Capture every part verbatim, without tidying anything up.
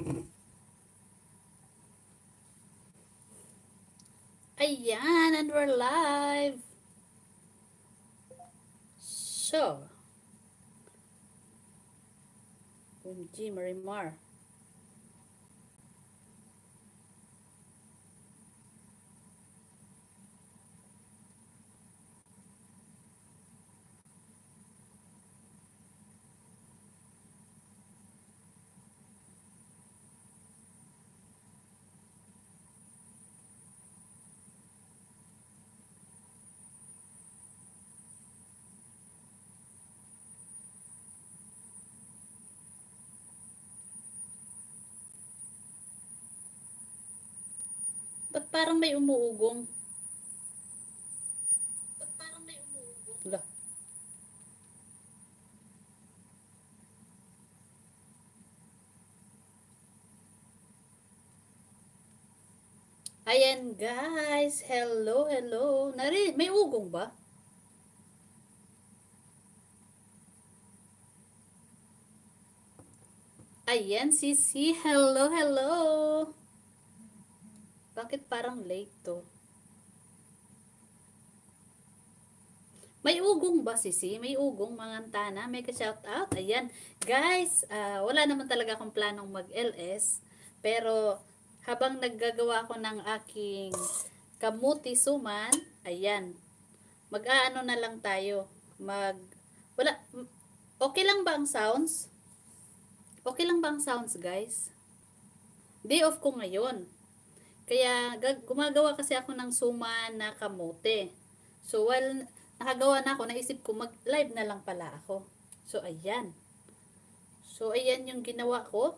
Ayan, and we're live. So, O M G, Marimar. Ba't parang may umuugong? Ba't parang may umuugong? Wala. Ayan guys, hello, hello. Nari, may ugong ba? Ayan, Sisi, hello, hello. Bakit parang late to? May ugong ba, Sisi? May ugong, mga antana. May ka-shout out. Ayan. Guys, uh, wala naman talaga akong planong mag-L S. Pero, habang naggagawa ako ng aking kamuti suman, ayan. Mag-aano na lang tayo. Mag, wala, okay lang ba ang sounds? Okay lang ba ang sounds, guys? Day off ko ngayon. Kaya, gumagawa kasi ako ng suman na kamote. So, while nakagawa na ako, naisip ko mag-live na lang pala ako. So, ayan. So, ayan yung ginawa ko.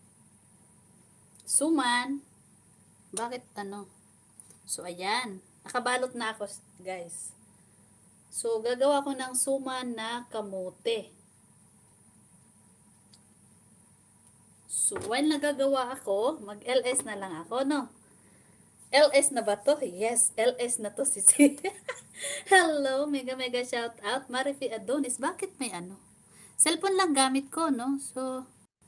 Suman. Bakit ano? So, ayan. Nakabalot na ako, guys. So, gagawa ko ng suman na kamote. So, while nagagawa ako, mag-L S na lang ako, no? L S na ba to? Yes, L S na to, Sisi. Hello, mega mega shout out. Marifi Adonis, bakit may ano? Cellphone lang gamit ko, no? So,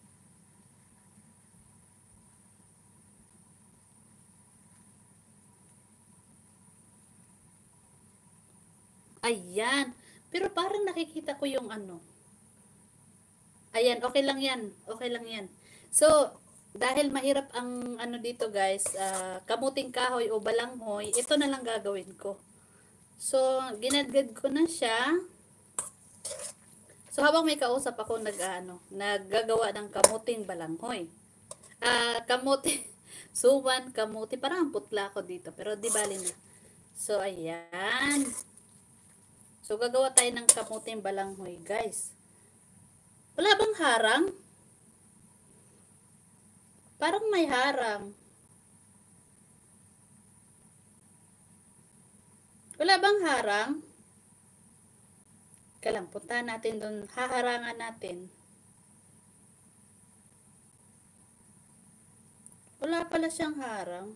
ayan. Pero parang nakikita ko yung ano. Ayan, okay lang yan. Okay lang yan. So, dahil mahirap ang ano dito guys, uh, kamuting kahoy o balanghoy, ito na lang gagawin ko. So, ginadgad ko na siya. So, habang may kausap ako nag, ano, naggagawa ng kamuting balanghoy. Ah, uh, kamuti, suman, kamuti, parang ang putla ako dito, pero di bali na. So, ayan. So, gagawa tayo ng kamuting balanghoy, guys. Wala bang harang? Parang may harang. Wala bang harang? Kailang, puntahan natin doon. Haharangan natin. Wala pala siyang harang.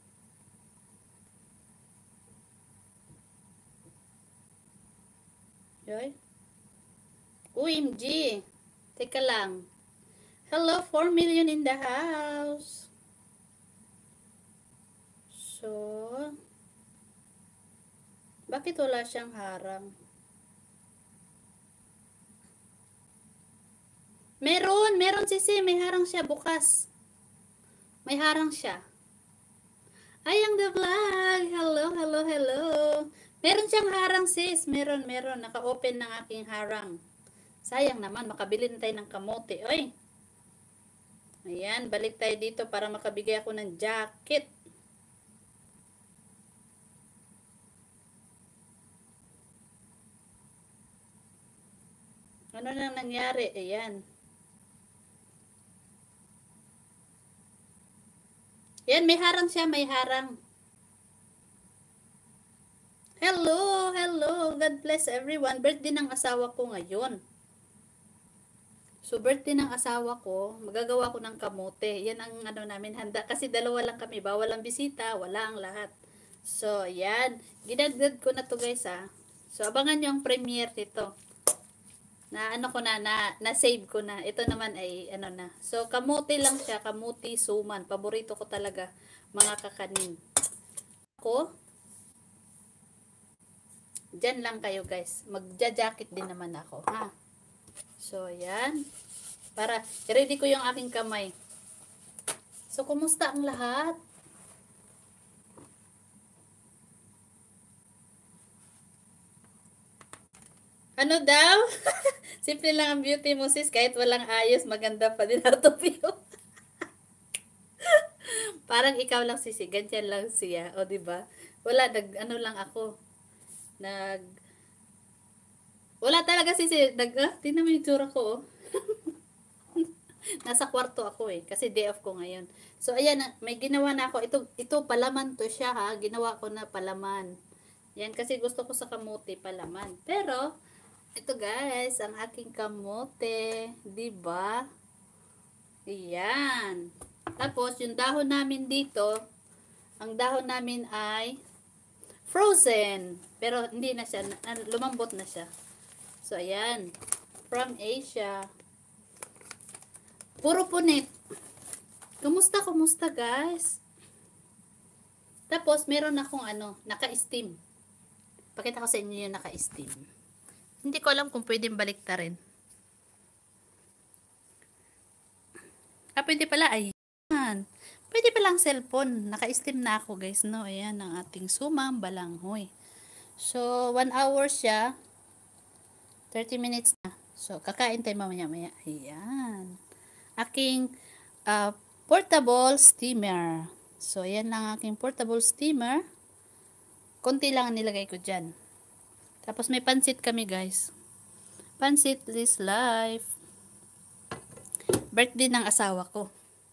Yoy? O M G. Teka lang. Hello, four million in the house. So, bakit wala siyang harang? Meron, meron Sisi, may harang siya bukas. May harang siya. Ayang the vlog. Hello, hello, hello. Meron siyang harang sis. Meron, meron. Naka-open ng aking harang. Sayang naman, makabili na tayo ng kamote. Oy. Ayan, balik tayo dito para makabigay ako ng jacket. Ano nang nangyari? Ayan. Yan, may harang siya, may harang. Hello, hello. God bless everyone. Birthday ng asawa ko ngayon. So, birthday ng asawa ko, magagawa ko ng kamote. Yan ang ano namin handa. Kasi dalawa lang kami. Bawal ang bisita, wala ang lahat. So, yan. Ginagdad ko na to guys ha. So, abangan nyo ang premiere nito. Na ano ko na, na, na-save ko na. Ito naman ay ano na. So, kamuti lang siya. Kamuti suman. Paborito ko talaga mga kakanin. Ako, dyan lang kayo guys. Magja-jacket din naman ako. Ha? So, yan. Para, ready ko yung aking kamay. So, kumusta ang lahat? Ano daw? Simple lang ang beauty mo sis. Kahit walang ayos, maganda pa din out of you. Parang ikaw lang sisi. Ganyan lang siya. O, diba? Wala, nag, ano lang ako. Nag, wala talaga sisi. Nag, ah, tingnan mo yung tsura ko, oh. Nasa kwarto ako eh. Kasi day off ko ngayon. So, ayan, may ginawa na ako. Ito, ito palaman to siya ha. Ginawa ko na palaman. Yan, kasi gusto ko sa kamote palaman. Pero, ito guys, ang aking kamote. Diba? Ayan. Tapos, yung dahon namin dito, ang dahon namin ay frozen. Pero, hindi na siya. Lumambot na siya. So, ayan. From Asia. Puro punit. Kumusta, kumusta guys? Tapos, meron akong ano, naka-steam. Pakita ko sa inyo yung naka-steam. Hindi ko alam kung pwedeng baliktarin. Ah, pwede pala. Ayan. Pwede palang cellphone. Naka-steam na ako guys, no? Ayan, ang ating sumang balanghoy. So, one hour siya. thirty minutes na. So, kakain tayo mamaya-maya. Ayan. Aking uh, portable steamer. So, ayan lang aking portable steamer. Konti lang ang nilagay ko dyan. Tapos, may pansit kami, guys. Pansit is life. Birthday ng asawa ko.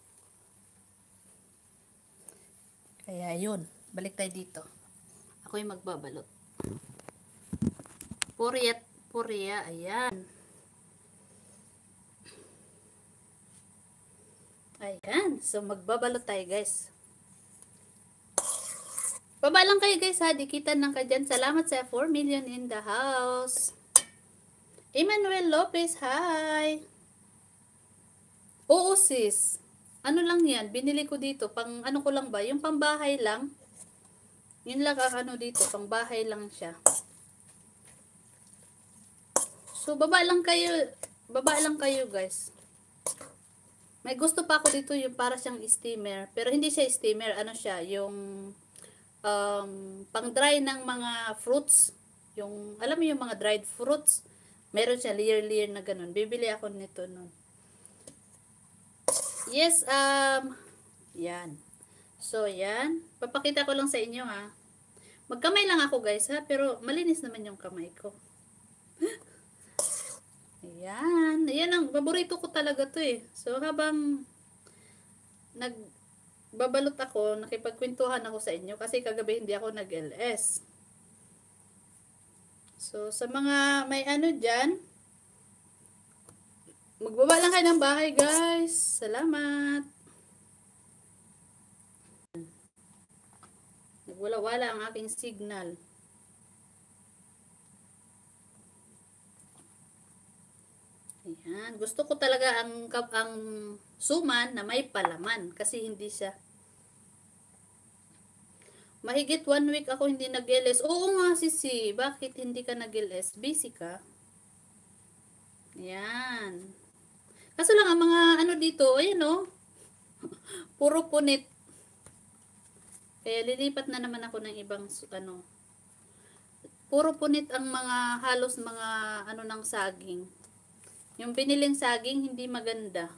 Kaya, yun. Balik tayo dito. Ako yung magbabalot. Puriat, puria. Ayan. Ayan. So, magbabalot tayo, guys. Baba lang kayo, guys, ha. Dikitan lang kayo dyan. Salamat sa four million in the house. Emmanuel Lopez, hi. Oo, sis. Ano lang yan? Binili ko dito. Pang, ano ko lang ba? Yung pambahay lang. Yun lang ang ano dito. Pangbahay lang siya. So, baba lang kayo. Baba lang kayo, guys. May gusto pa ako dito yung para siyang steamer. Pero hindi siya steamer. Ano siya? Yung um, pang-dry ng mga fruits. Yung, alam mo yung mga dried fruits? Meron siya layer-layer na ganun. Bibili ako nito nun. Yes, um, yan. So, yan. Papakita ko lang sa inyo, ha. Magkamay lang ako, guys, ha. Pero, malinis naman yung kamay ko. Ayan. Ayan ang paborito ko talaga to eh. So, habang nagbabalot ako, nakipagkwentuhan ako sa inyo kasi kagabi hindi ako nag-L S. So, sa mga may ano dyan, magbaba lang kayo ng bahay, guys. Salamat. Nagwala-wala ang aking signal. Ayan. Gusto ko talaga ang, ang suman na may palaman kasi hindi siya. Mahigit one week ako hindi nag-L S. Oo nga, sisi. Bakit hindi ka nag-L S? Busy ka? Ayan. Kaso lang ang mga ano dito, ayan o. Puro punit. Kaya lilipat na naman ako ng ibang ano. Puro punit ang mga halos mga ano ng saging. Yung biniling saging hindi maganda.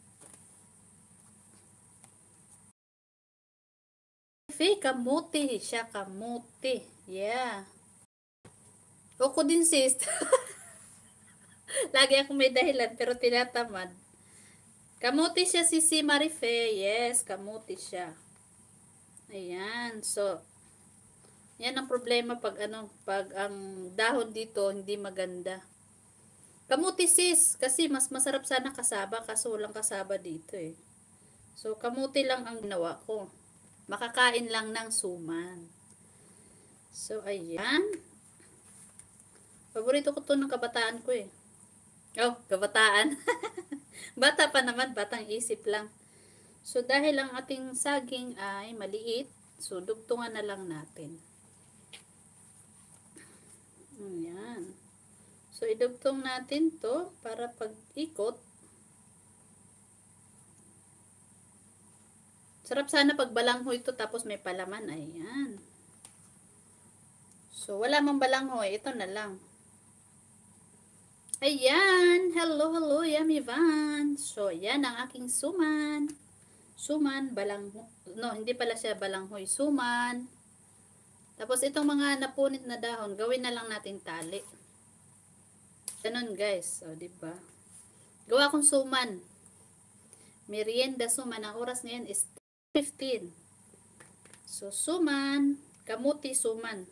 Fake kamuti siya, kamuti. Yeah. Ako din sis. Lagi ako may dahilan pero tinatamad. Kamuti siya si si Marife. Yes, kamuti siya. Ayan. So, yan ang problema pag ano, pag ang dahon dito hindi maganda. Kamuti sis, kasi mas masarap sana kasaba kaso walang kasaba dito eh. So, kamuti lang ang ginawa ko. Makakain lang ng suman. So, ayan. Paborito ko to ng kabataan ko eh. Oh, kabataan. Bata pa naman, batang isip lang. So, dahil ang ating saging ay maliit, so, dugtungan na lang natin. Ayan. So, idugtong natin to para pag-ikot. Sarap sana pag balanghoy ito tapos may palaman. Ayan. So, wala mang balanghoy. Ito na lang. Ayan. Hello, hello, Yummy Van. So, ayan ang aking suman. Suman, balanghoy. No, hindi pala siya balanghoy. Suman. Tapos, itong mga napunit na dahon, gawin na lang natin tali. Ganun, guys. O, diba? Gawa kong suman. Merienda suman. Ang oras ngayon is fifteen. So, suman. Kamuti suman.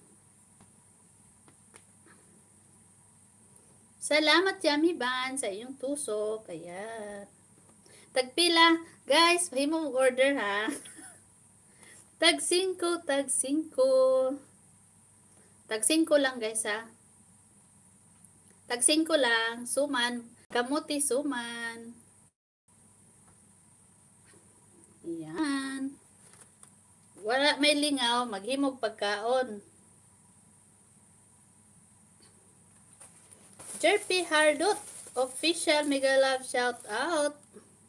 Salamat, Yummy Ban, sa iyong tusok. Ayan. Tagpila. Guys, mahimo mong order, ha? Tag singko, tag singko. Tag singko lang, guys, ha? Tag singko lang. Suman. Kamuti suman. Ayan. Wala may lingaw, maghimog pagkaon. Jerpy Hardot, official mega love shout out.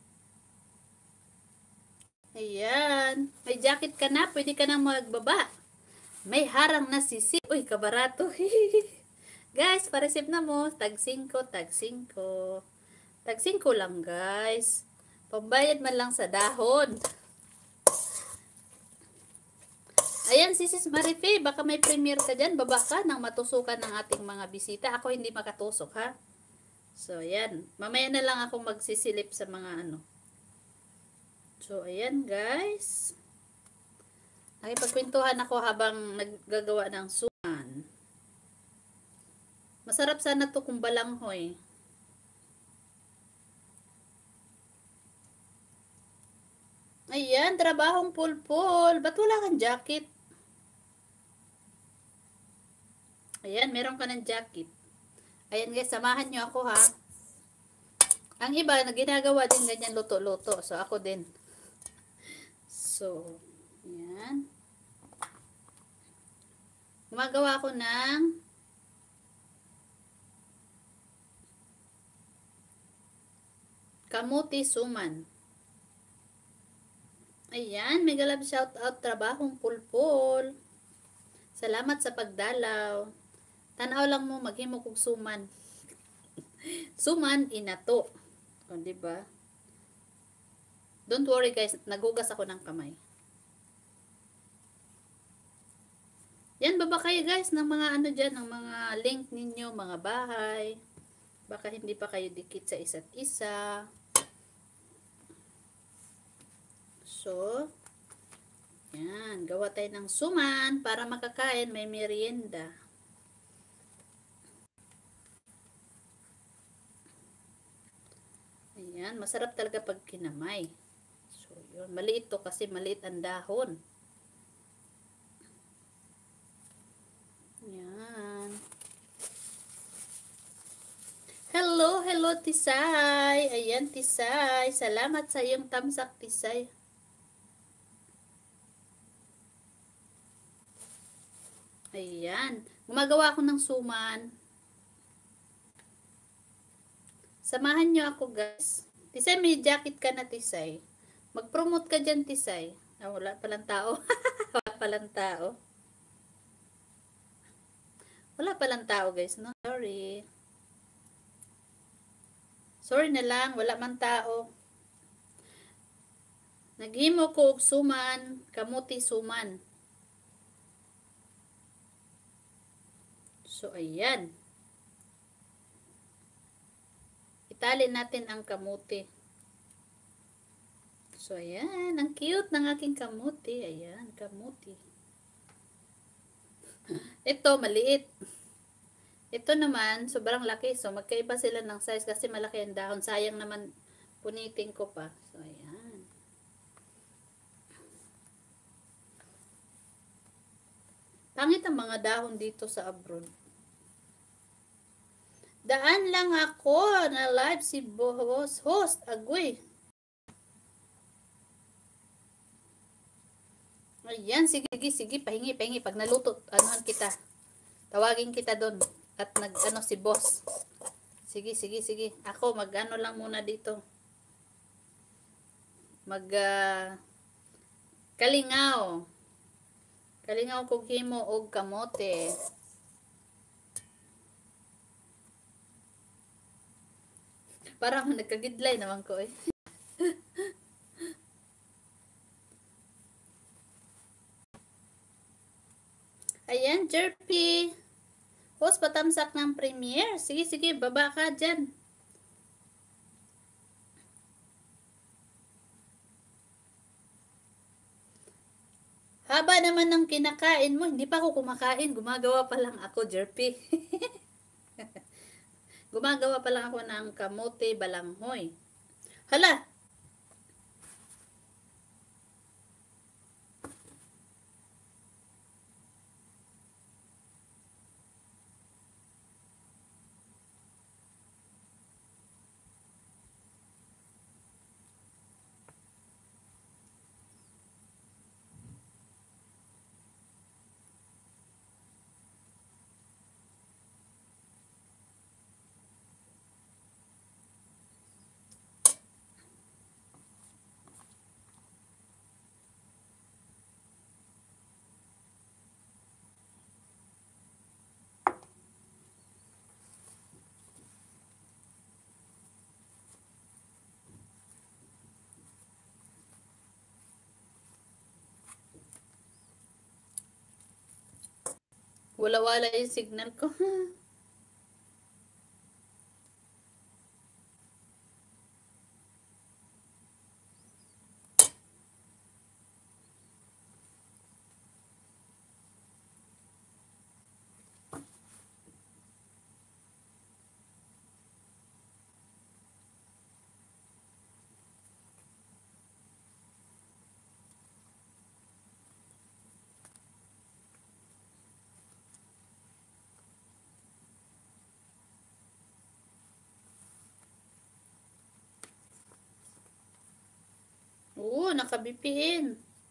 Ayan. May jacket ka na, pwede ka na magbaba. May harang na sisi. Uy, kabarato. Guys, pa-receive na mo. Tag singko, tag singko. Tag singko lang, guys. Pambayad man lang sa dahon. Ayan, si Sis Marife, baka may premiere ka dyan. Baba ka nang matusukan ng ating mga bisita. Ako hindi makatusok, ha? So, ayan. Mamaya na lang ako magsisilip sa mga ano. So, ayan, guys. Nakipagkwentuhan ako habang naggagawa ng suman. Masarap sana to kung balanghoy. Ayan, trabahong pulpul. Ba't wala kang jacket? Ayan, meron ka ng jacket. Ayan guys, samahan nyo ako ha. Ang iba, na ginagawa din ganyan luto-luto. So, ako din. So, ayan. Gumagawa ako ng kamuti suman. Ayan, mega love shout out, trabahong pulpul. Salamat sa pagdalaw. Tanaw lang mo, maghimo kog suman. Suman, inato. O, diba? Don't worry guys, nagugas ako ng kamay. Yan, baba kayo guys ng mga ano dyan, ng mga link ninyo, mga bahay. Baka hindi pa kayo dikit sa isa't isa. So, yan, gawa tayo ng suman para makakain, may merienda. Ayan, masarap talaga pag kinamay. So, yun, maliit to kasi maliit ang dahon. Ayan. Hello, hello Tisay. Ayan, Tisay. Salamat sa iyong tamsak, Tisay. Ayan. Gumagawa ako ng suman. Samahan nyo ako, guys. Tisay, may jacket ka na, Tisay. Mag-promote ka dyan, Tisay. Ah, wala palang tao. Wala palang tao. Wala palang tao, guys, no? Sorry. Sorry na lang, wala man tao. Naghimo ko og suman, kamuti suman. So, ayan. Itali natin ang kamuti. So, ayan. Ang cute ng aking kamuti. Ayan, kamuti. Ito, maliit. Ito naman, sobrang laki. So, magkaiba sila ng size kasi malaki ang dahon. Sayang naman, punitin ko pa. So, ayan. Pangit ang mga dahon dito sa abroad. Daan lang ako na live si boss host. Agoy. Ayan, sige, sige, sige. Pahingi, pahingi. Pag naluto, anuhan kita. Tawagin kita doon. At nag, ano, si boss. Sige, sige, sige. Ako, mag-ano lang muna dito. Mag, uh, kalingaw. Kalingaw kog himo og kamote. Parang nagkagidlay naman ko eh. Ayan, Jerpy. Host, patamsak ng premiere. Sige, sige, baba ka dyan. Haba naman ng kinakain mo. Hindi pa ako kumakain. Gumagawa pa lang ako, Jerpy. Gumagawa pa lang ako ng kamote balanghoy. Hala! Wala-wala yung signal ko. Oo, naka-B P N.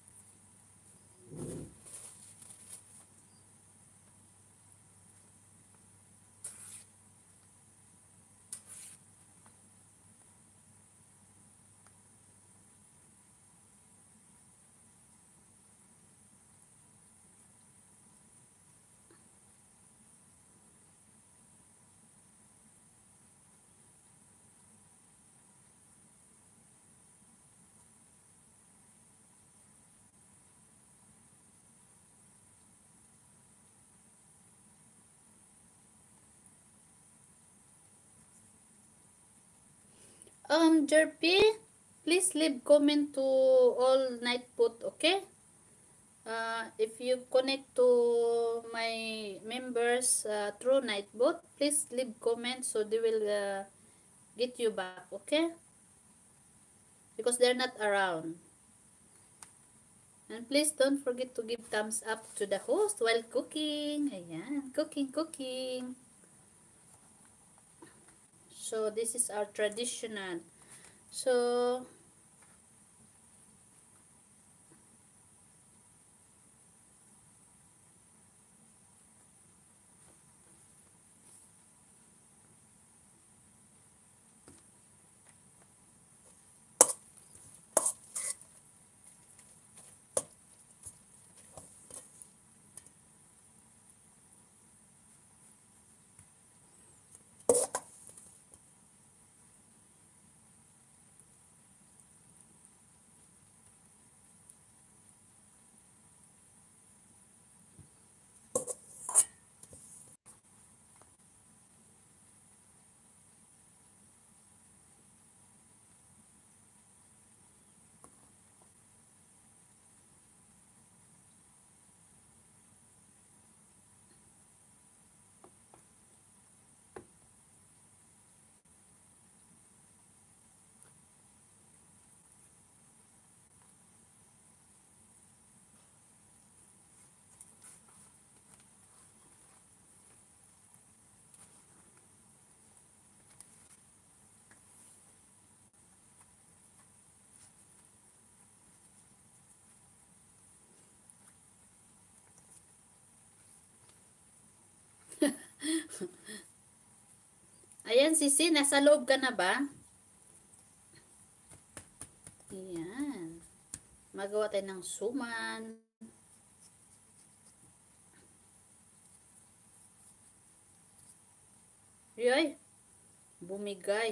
Um, Jerpy, please leave comment to all night put, okay? Uh, if you connect to my members uh, through Nightbot, please leave comment so they will uh, get you back, okay? Because they're not around. And please don't forget to give thumbs up to the host while cooking. Ayan, cooking, cooking. So, this is our traditional. So, Ayan, Sisi, nasa loob ka na ba? Ayan. Magawa tayo ng suman. Yoy, bumigay.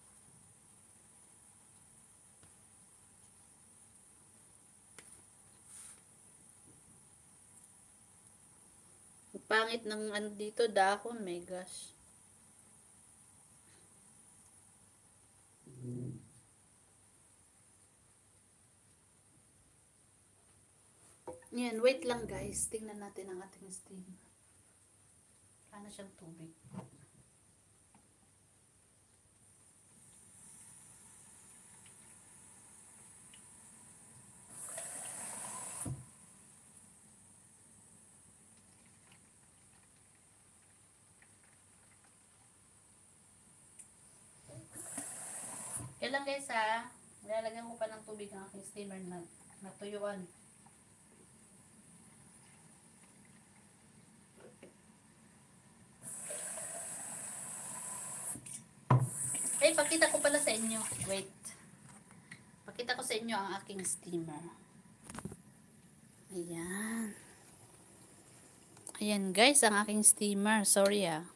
Pangit ng ano dito, dahon, my gosh. Yan, wait lang guys. Tingnan natin ang ating steam. Wala na siyang tubig. Yan lang guys ha. Nilalagyan ko pa ng tubig ang aking steamer na natuyuan. Ay, pakita ko pala sa inyo. Wait. Pakita ko sa inyo ang aking steamer. Ayan. Ayan guys, ang aking steamer. Sorry ah.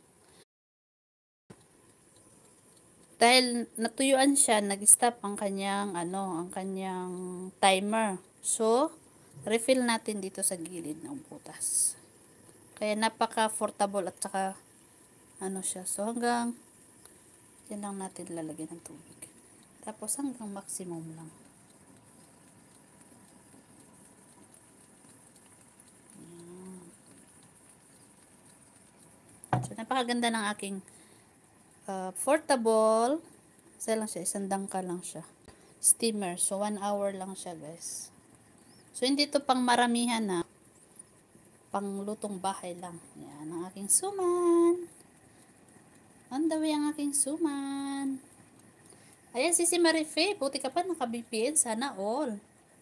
Dahil natuyuan siya, nag-stop ang kanyang ano, ang kanyang timer. So, refill natin dito sa gilid ng butas. Kaya napaka-portable at saka ano siya. So, hanggang yan lang natin lalagyan ng tubig. Tapos hanggang maximum lang. Ayan. So, napakaganda ng aking Uh, portable, isa lang siya, isang dangkal lang siya. Steamer, so one hour lang siya guys. So hindi to pang maramihan na, pang lutong bahay lang. Yan ang aking suman. On the way ang aking suman. Ayan si si Marife, buti ka pa naka-B P N, sana all.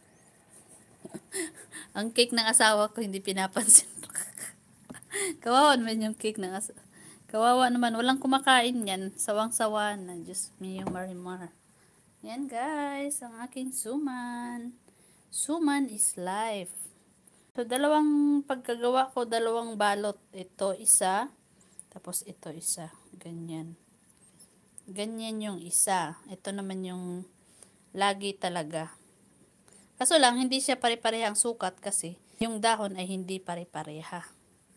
Ang cake ng asawa ko hindi pinapansin. Kawawan man yung cake ng asawa. Kawawa naman, walang kumakain yan. Sawang-sawa na. Diyos me, yung marimar. Yan guys, ang aking suman. Suman is life. So, dalawang pagkagawa ko, dalawang balot. Ito isa, tapos ito isa. Ganyan. Ganyan yung isa. Ito naman yung lagi talaga. Kaso lang, hindi siya pare-parehang sukat kasi yung dahon ay hindi pare-pareha.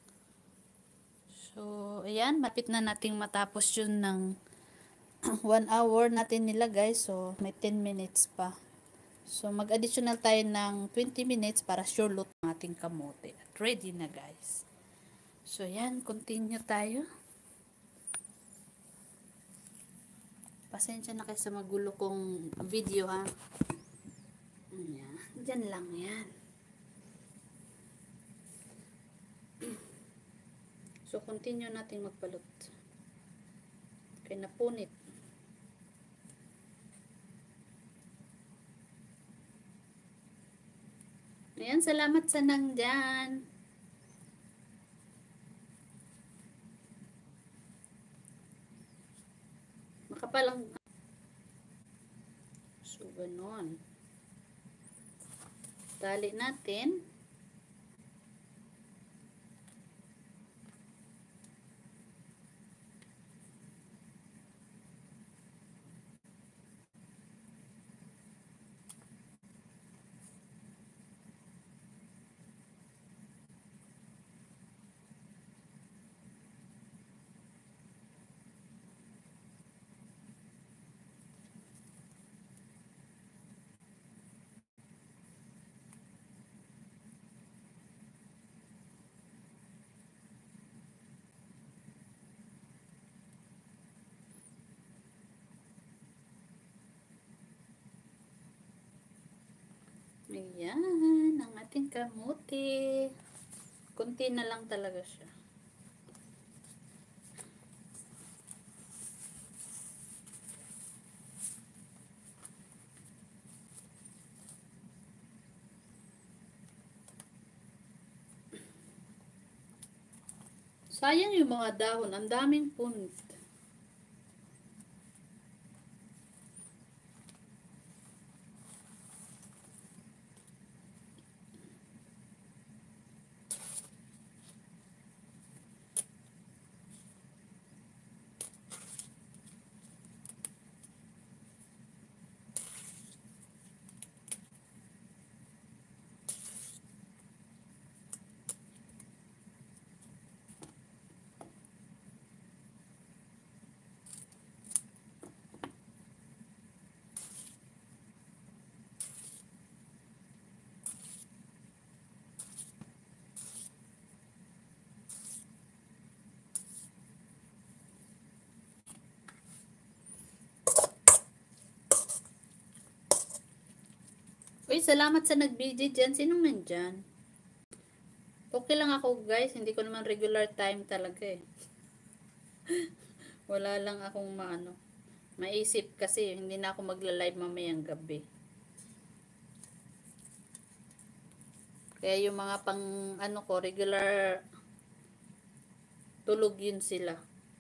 So, ayan, mapit na nating matapos yun ng one hour natin nilagay. So, may ten minutes pa. So, mag-additional tayo ng twenty minutes para sure loot ng ating kamote. At ready na guys. So, ayan, continue tayo. Pasensya na kayo sa magulo kong video ha. Ayan, dyan lang yan. So, continue natin magbalot. Kaya napunit. Ayan, salamat sa nandyan. Makapalang. So, ganon. Tali natin. Ayan, ang ating kamuti. Kunti na lang talaga siya. Sayang yung mga dahon. Ang daming punit. Uy, salamat sa nag-B G dyan. Sinong nandyan? Okay lang ako guys. Hindi ko naman regular time talaga eh. Wala lang akong maano. Maisip kasi hindi na ako magla-live mamayang gabi. Kaya yung mga pang ano ko, regular tulog yun sila.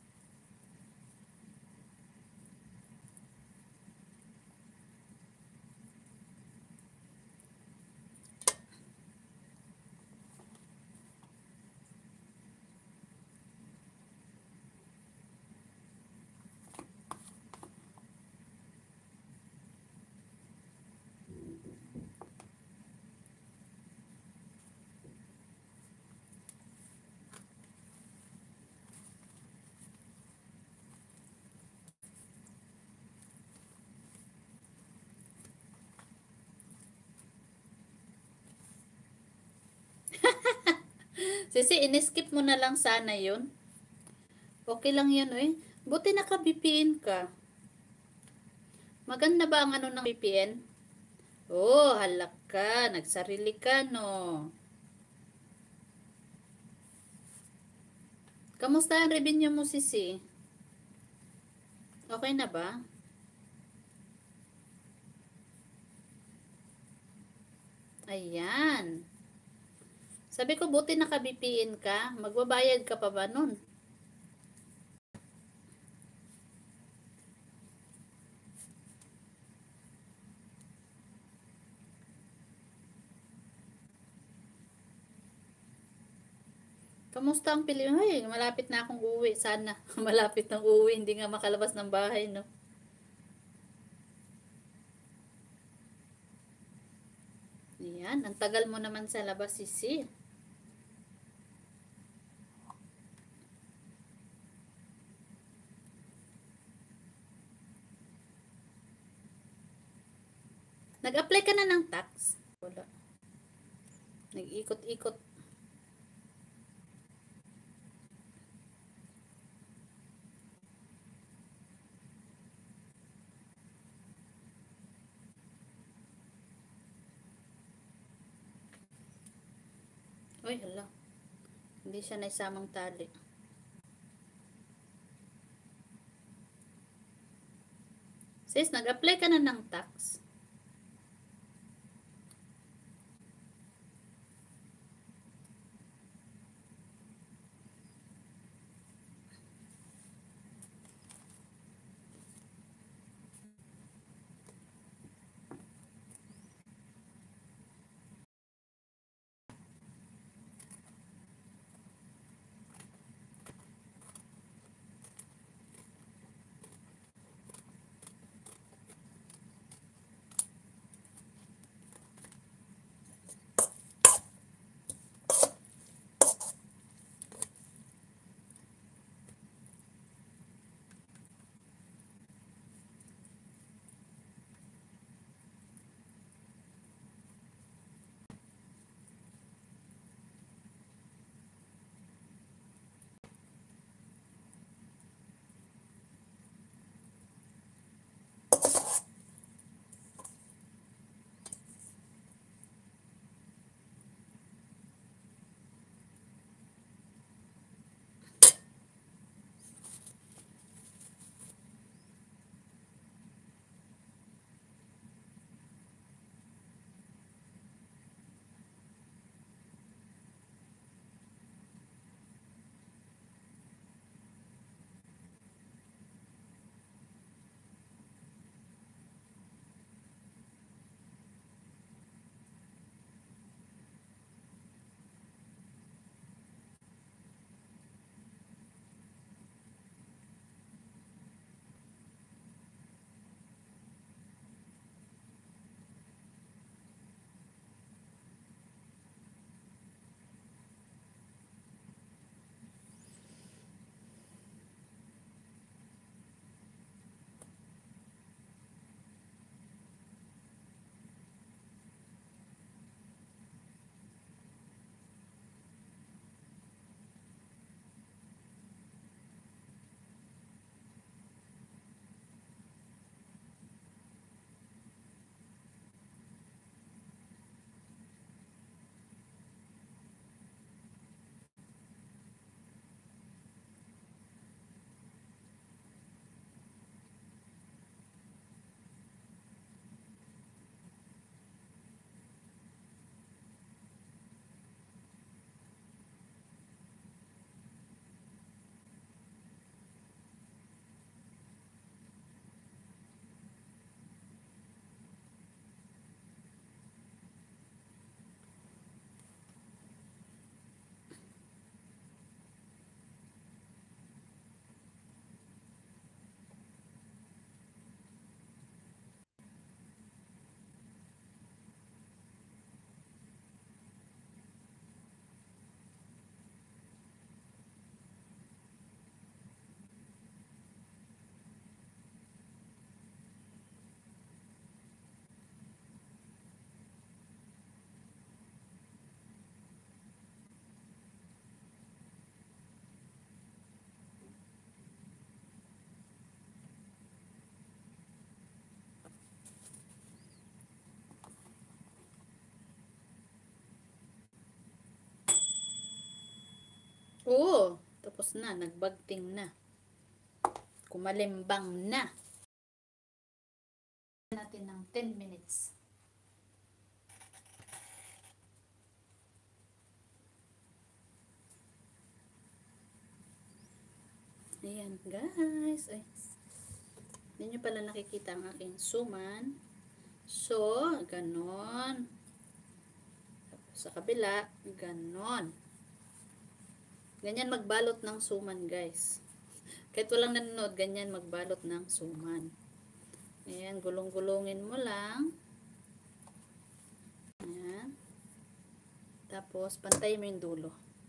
Sisi, in-skip mo na lang sana yun. Okay lang yun eh. Buti naka-B P N ka. Maganda ba ang ano ng V P N? Oh, halak ka. Nagsarili ka, no? Kamusta ang revenue mo, Sisi? Okay na ba? Ayan. Sabi ko, buti naka-B P N ka. Magbabayad ka pa ba nun? Kamusta ang Pilipinas? Ay, malapit na akong uwi. Sana. Malapit na uwi. Hindi nga makalabas ng bahay, no? Ayan. Ang tagal mo naman sa labas, Sisi. Nag-apply ka na ng tax? Wala. Nag-ikot-ikot. Uy, hala. Hindi siya naisamang tali. Sis, nag-apply ka na ng tax? tapos na, nagbagting na. Kumalimbang na. Natin ng ten minutes. Ayan guys. Ay. Hindi nyo pala nakikita ang aking suman. So, ganon. Sa kabila, ganon. Ganyan magbalot ng suman guys. Kahit walang nanonood, ganyan magbalot ng suman. Ayan, gulong-gulungin mo lang. Ayan. Tapos, pantay mo yung dulo.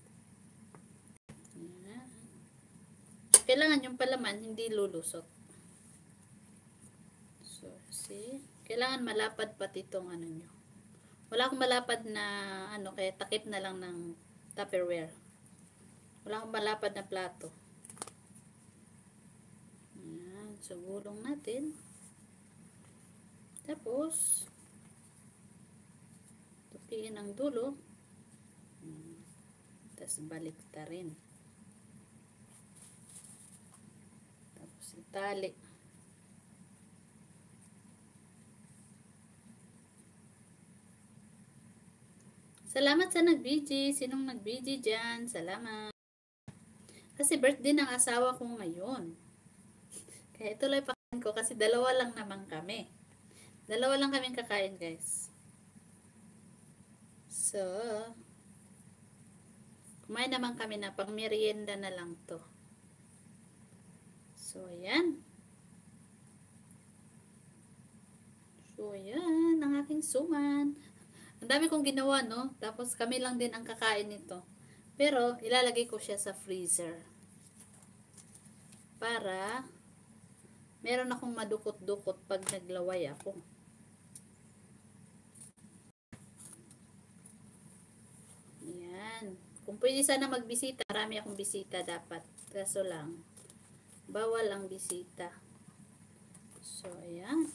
Ayan. Kailangan yung palaman, hindi lulusot. So, see? Kailangan malapad pati itong ano nyo. Wala akong malapad na ano, kaya takip na lang ng Tupperware. Wala akong malapad na plato. Ayan. So, gulong natin. Tapos, tupiin ang dulo. Tapos, balik ta rin. Tapos, itali. Salamat sa nag-B G. Sinong nag-B G dyan? Salamat. Kasi birthday ng asawa ko ngayon. Kaya ituloy pa ko kasi dalawa lang naman kami. Dalawa lang kaming kakain guys. So, kumain naman kami na pang merienda na lang to. So, ayan. So, ayan. Ang aking suman. Ang dami kong ginawa, no? Tapos kami lang din ang kakain nito. Pero, ilalagay ko siya sa freezer. Para, meron akong madukot-dukot pag naglaway ako. Ayan. Kung pwede sana magbisita, marami akong bisita dapat. Kaso lang, bawal ang bisita. So, ayan.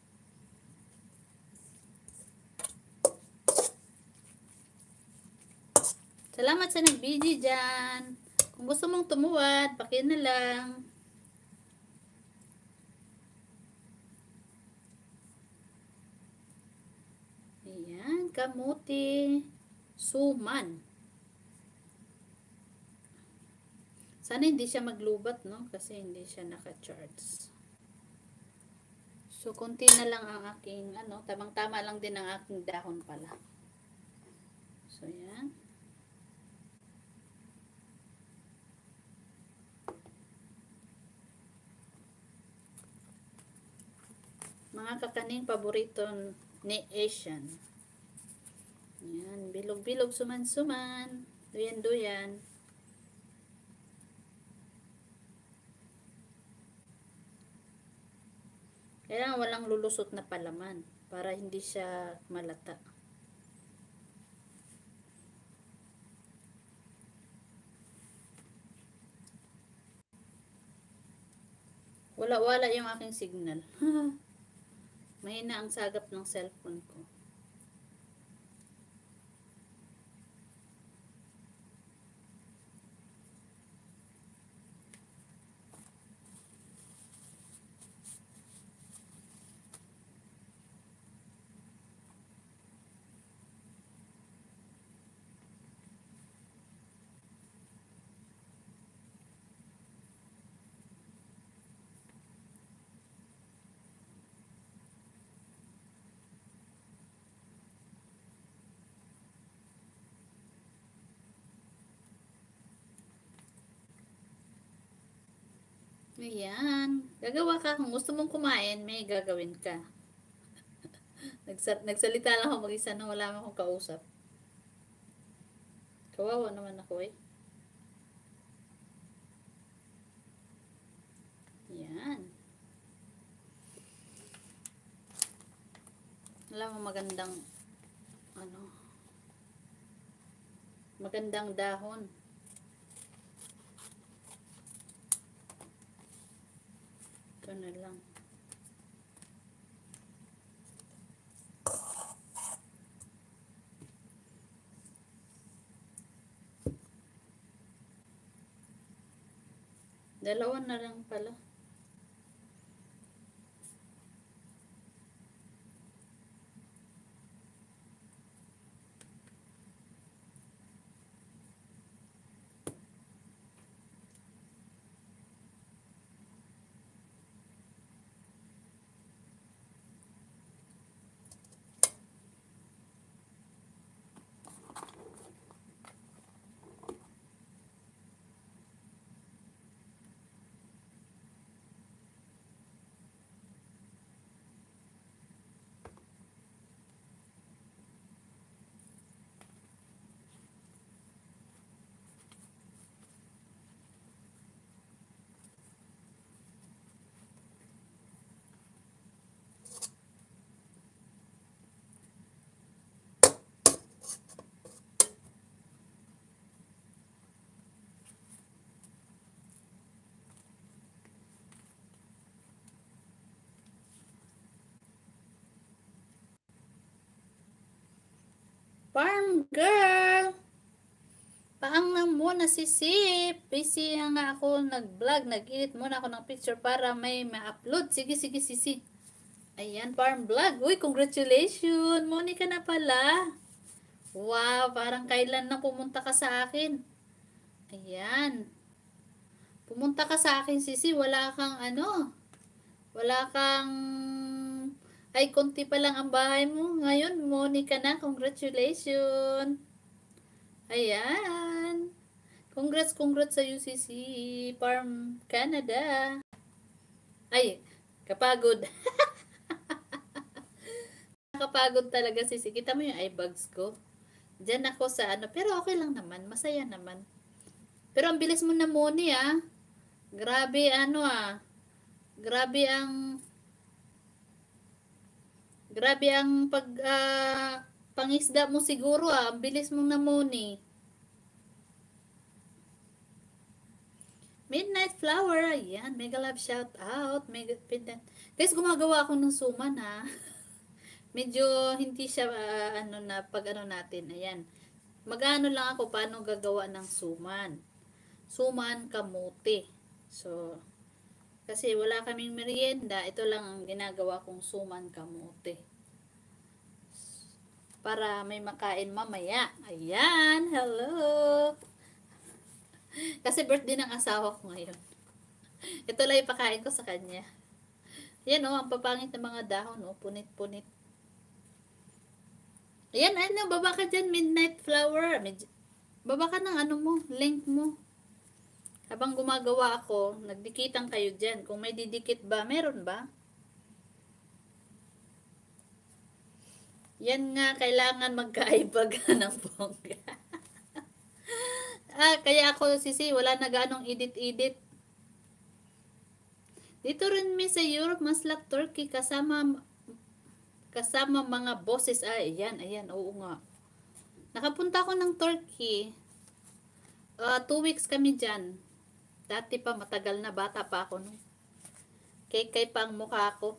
Salamat sa nag-B G dyan. Kung gusto mong tumuwad, paki na lang. Ayan, kamuti. Suman. Sana hindi siya maglubat, no? Kasi hindi siya naka-charge. So, konti na lang ang aking, ano, tamang-tama lang din ang aking dahon pala. So, ayan. Mga kakaning paborito ni Asian. Ayan, bilog-bilog, suman-suman. Duyan-duyan. Kailangan walang lulusot na palaman para hindi siya malata. Wala-wala yung aking signal. Mahina ang sagap ng cellphone ko. Ayan. Gagawa ka. Kung gusto mong kumain, may gagawin ka. Nagsal nagsalita lang ako mag-isa na wala akong kausap. Kawawa naman ako eh. Ayan. Alam mo magandang ano magandang dahon. Ito na lang. Dalawa na lang pala. Farm girl! Paang lang muna si Sip. Busy nga ako nag-vlog. Nag-edit muna ako ng picture para may ma-upload. Sige, sige, sisi. Ayan, farm vlog. Uy, congratulations! Monica na pala. Wow, parang kailan na pumunta ka sa akin. Ayan. Pumunta ka sa akin, sisi. Wala kang ano. Wala kang... Ay, konti pa lang ang bahay mo. Ngayon, Monica na. Congratulations! Ayan. Congrats, congrats sa U C C Farm Canada. Ay, kapagod. Nakapagod talaga sisi. Kita mo yung eye bags ko. Diyan ako sa ano. Pero okay lang naman. Masaya naman. Pero ang bilis mo na Moni ah. Grabe ano ah. Grabe ang Grabe ang pag uh, pangisda mo siguro ah. Ang bilis mong namuni. Midnight Flower. Ayan. Mega love shout out. Mega pendant. Guys, gumagawa ako ng suman ha. Medyo hindi siya uh, ano na pag ano natin. Ayan. Magano lang ako paano gagawa ng suman. Suman kamote. So, kasi wala kaming merienda, ito lang ang ginagawa kong suman kamote. Para may makain mamaya. Ayan, hello! Kasi birthday ng asawa ko ngayon. Ito lang ipakain ko sa kanya. Ayan o, oh, ang papangit ng mga dahon o, oh, punit-punit. Ayan, ano, baba ka dyan, Midnight Flower. Baba ka ng ano mo, link mo. Habang gumagawa ako, nagdikitan kayo dyan. Kung may didikit ba, meron ba? Yan nga, kailangan magkaibag ng bongga. ah, kaya ako, sisi, wala na ganong edit-edit. Dito rin mi sa Europe, Maslak, Turkey, kasama kasama mga bosses. Ah, ayan, ayan, oo nga. Nakapunta ako ng Turkey. Uh, two weeks kami dyan. Dati pa, matagal na, bata pa ako. No? Kay-kay pa ang mukha ko.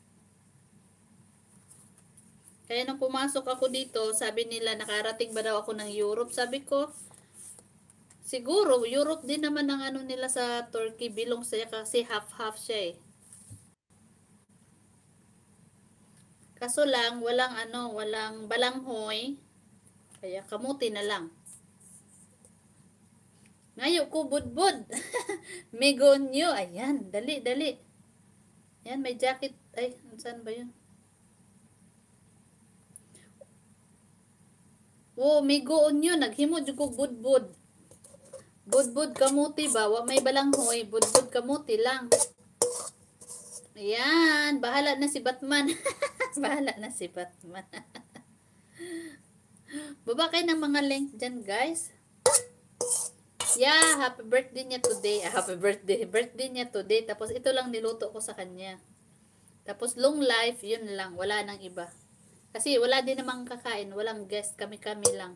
Kaya nung pumasok ako dito, sabi nila, nakarating ba daw ako ng Europe? Sabi ko, siguro, Europe din naman ang ano nila sa Turkey. Bilong siya kasi half-half siya eh. Kaso lang, walang ano, walang balanghoy. Kaya kamuti na lang. Ngayon ko budbud. Megonyo. Ayan. Dali, dali. Ayan, may jacket. Ay, saan ba yun? Oh, megonyo. Naghimod ko budbud. Budbud kamuti ba? Wa may balanghoy. Budbud kamuti lang. Ayan. Bahala na si Batman. Bahala na si Batman. Baba kayo ng mga link dyan, guys. Yeah, happy birthday niya today. Ah, happy birthday. Birthday niya today. Tapos ito lang niluto ko sa kanya. Tapos long life, yun lang. Wala nang iba. Kasi wala din namang kakain. Walang guest. Kami-kami lang.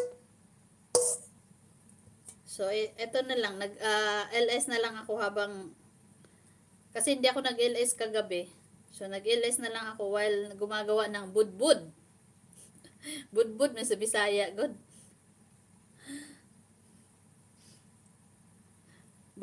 So, ito na lang. Nag, uh, L S na lang ako habang... Kasi hindi ako nag-L S kagabi. So, nag-L S na lang ako while gumagawa ng budbud. Budbud na sa Bisaya. Good.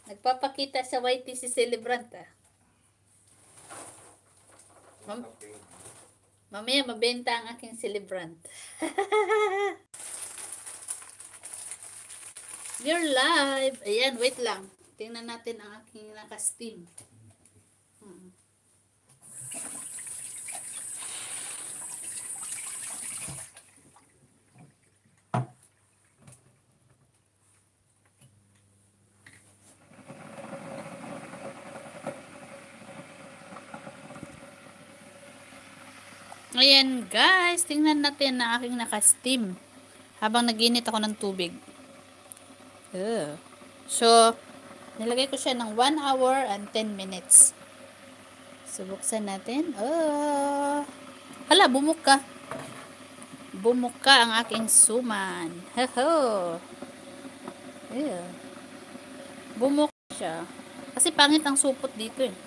Nagpapakita sa Y T si celebrant ah. Mam Mamaya mabenta ang aking celebrant. You're live. Ayan, wait lang. Tingnan natin ang aking naka-steam. Hmm. Ayan guys, tingnan natin na aking naka-steam habang naginit ako ng tubig. Uh. So, nilagay ko siya ng one hour and ten minutes. So, buksan natin. Oh. Hala, bumuka. Bumuka ang aking suman. Ho-ho. Yeah. Bumuka siya. Kasi pangit ang supot dito eh.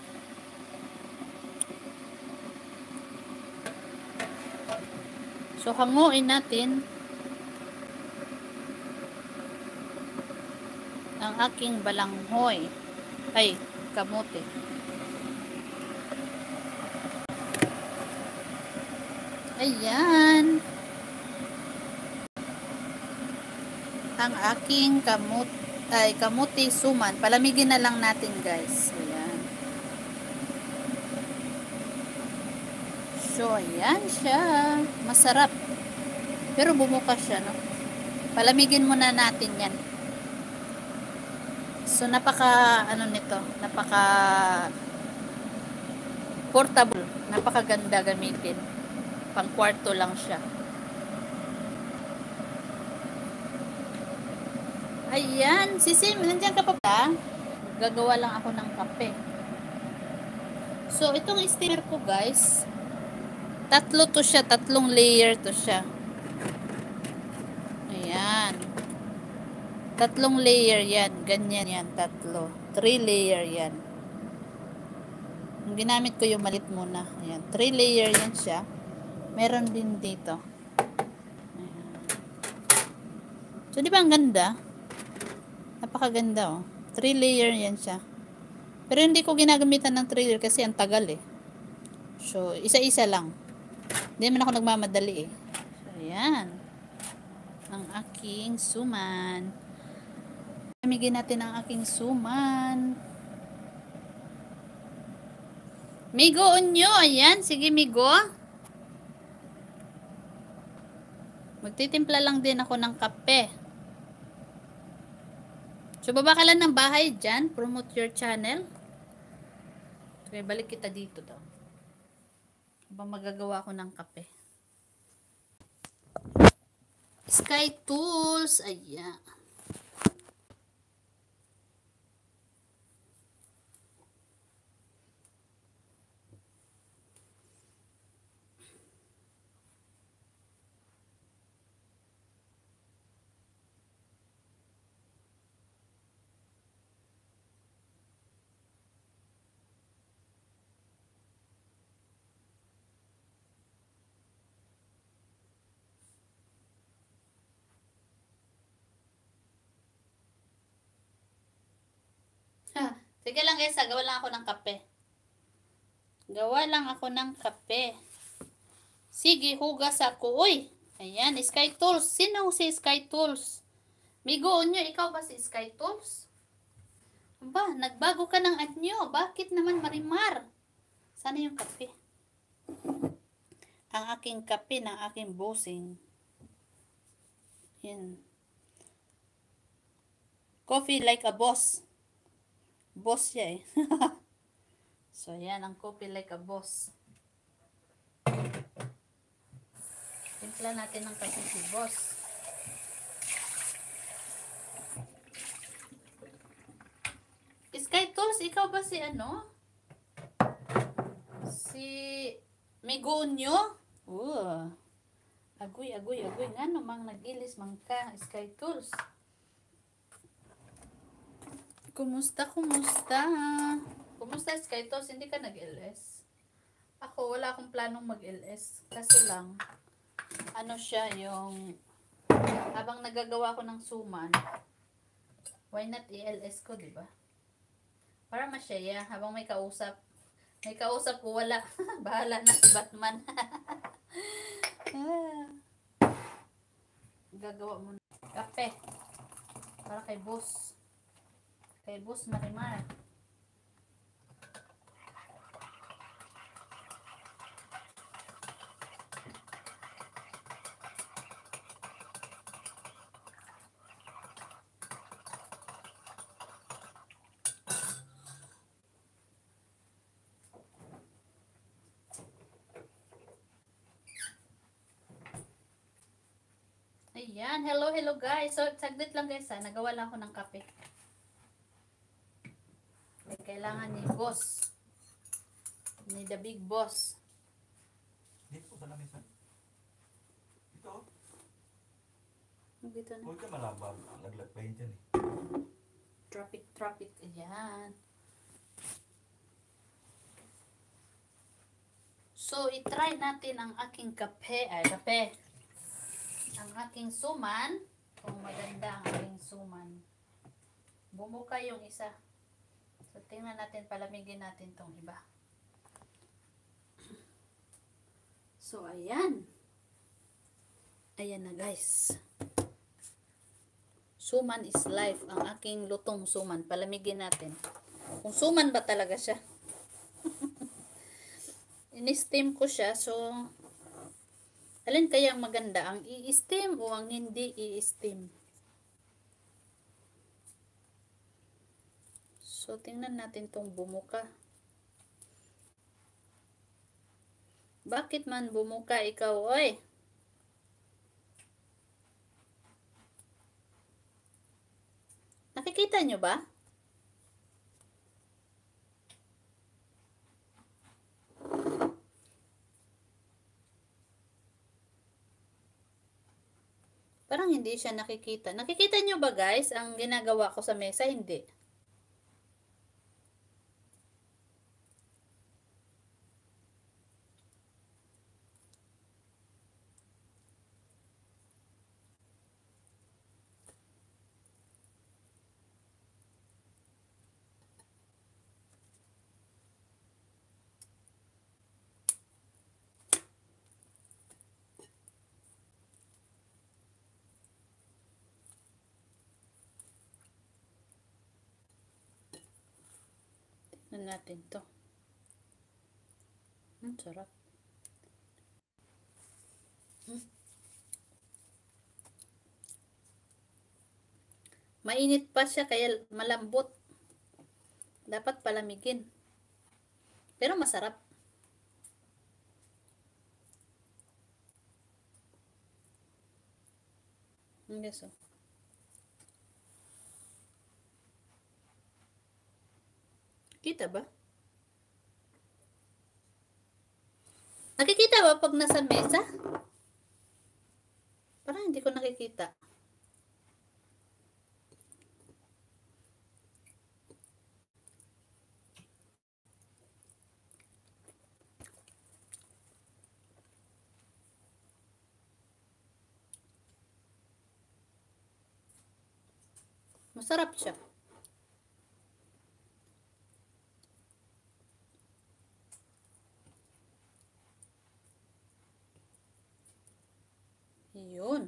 So, hanguin natin ang aking balanghoy. Ay, kamote. Ayan. Ang aking kamot, ay, kamote suman. Palamigin na lang natin guys. Ayan. So, ayan siya. Masarap. Pero bumuka siya, no? Palamigin muna natin yan. So, napaka, ano nito, napaka portable. Napakaganda gamitin. Pang kwarto lang siya. Ayan. Sisi, nandiyan ka pa ba? Gagawa lang ako ng kape. So, itong steamer ko, guys, tatlo to siya, tatlong layer to siya. Ayan. Tatlong layer yan. Ganyan yan, tatlo. Three layer yan. Ang ginamit ko yung malit muna. Ayan. Three layer yan siya. Meron din dito. Ayan. So, di ba ang ganda? Napakaganda, oh. Three layer yan siya. Pero hindi ko ginagamitan ng three layer kasi ang tagal eh. So, isa-isa lang. Hindi naman ako nagmamadali eh. So, ayan. Ang aking suman. Amigin natin ang aking suman. Migo onyo. Ayan. Sige, Migo. Magtitimpla lang din ako ng kape. So, baba ka lang ng bahay dyan. Promote your channel. Okay, balik kita dito daw. Habang magagawa ko ng kape. Sky Tools. Ayan. Sige lang guys, gawa lang ako ng kape. Gawa lang ako ng kape. Sige, hugas ako. Uy! Ayan, Sky Tools. Sino si Sky Tools? Migo onyo, ikaw ba si Sky Tools? Aba, nagbago ka ng anyo. Bakit naman Marimar? Sana yung kape. Ang aking kape ng aking bossing. Yan. Coffee like a boss. Boss siya eh. So, yan ang coffee like a boss. Timpla natin ng kape si boss. Sky Tools, ikaw ba si ano? Si Migonyo? Oh. Agoy, agoy, agoy. Nga namang nag-ilis man ka, Sky Tools. Kumusta, kumusta? Kumusta, Sky Tools? Hindi ka nag-L S? Ako, wala akong planong mag-L S. Kaso lang, ano siya, yung habang nagagawa ko ng suman, why not i-L S ko, diba? Para masaya habang may kausap. May kausap ko wala. Bahala na si Batman. Ah, gagawa mo na. Kape. Para kay boss. Kay boss Marimar. Ayan, hello, hello guys. So, saglit lang guys ha. Nagawa lang ako ng kape. May kailangan ni boss. Ni the big boss. Dito ko sa lamesa. Dito. Dito na. Huwag ka malabag. Laglag pa yun dyan eh. Traffic, traffic. Ayan. So, itry natin ang aking kape. Ay, kape. Ang aking suman. Kung maganda ang aking suman. Bumuka yung isa. So, tingnan natin, palamigin natin tong iba. So, ayan. Ayan na guys. Suman is life. Ang aking lutong suman. Palamigin natin. Kung suman ba talaga siya? In-steam ko siya. So, alin kaya ang maganda? Ang i-steam o ang hindi i-steam? So, tingnan natin tong bumuka. Bakit man bumuka ikaw, oy? Nakikita nyo ba? Parang hindi siya nakikita. Nakikita nyo ba guys ang ginagawa ko sa mesa? Hindi. Tignan natin to. Hmm, sarap. Hmm. Mainit pa siya kaya malambot. Dapat palamigin. Pero masarap. Hindi so. Kita ba? Nakikita ba pag nasa mesa? Parang hindi ko nakikita. Masarap siya. Yun.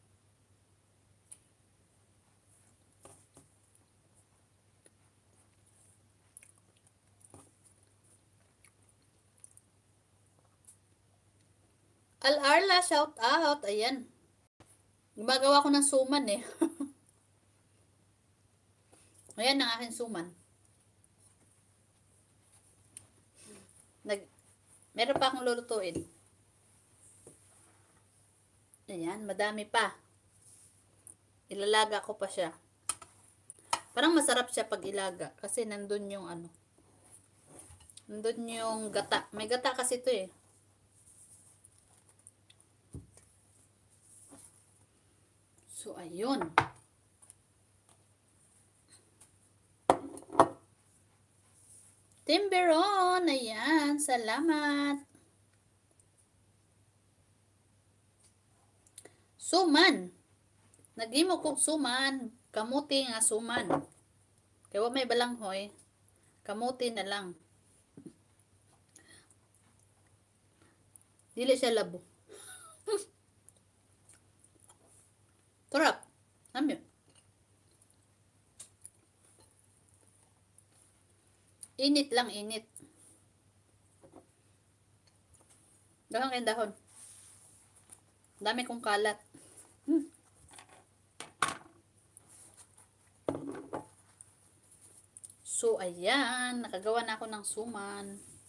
Al-Arla, shout out. Ayan. Gumagawa ko ng suman eh. Ayan ang aking suman. Nag, meron pa akong lulutuin. Ayan, madami pa. Ilalaga ko pa siya. Parang masarap siya pag ilaga. Kasi nandun yung ano. Nandun yung gata. May gata kasi ito eh. So, ayun. Timberon. Ayan. Salamat. Suman. Nagimo kong suman. Kamuti nga suman. Kaya may balanghoy. Kamuti na lang. Dili siya labo. Sarap. Amin. Init lang, init. Dahon kayo dahon. Dami kong kalat. Hmm. So, ayan. Nakagawa na ako ng suman.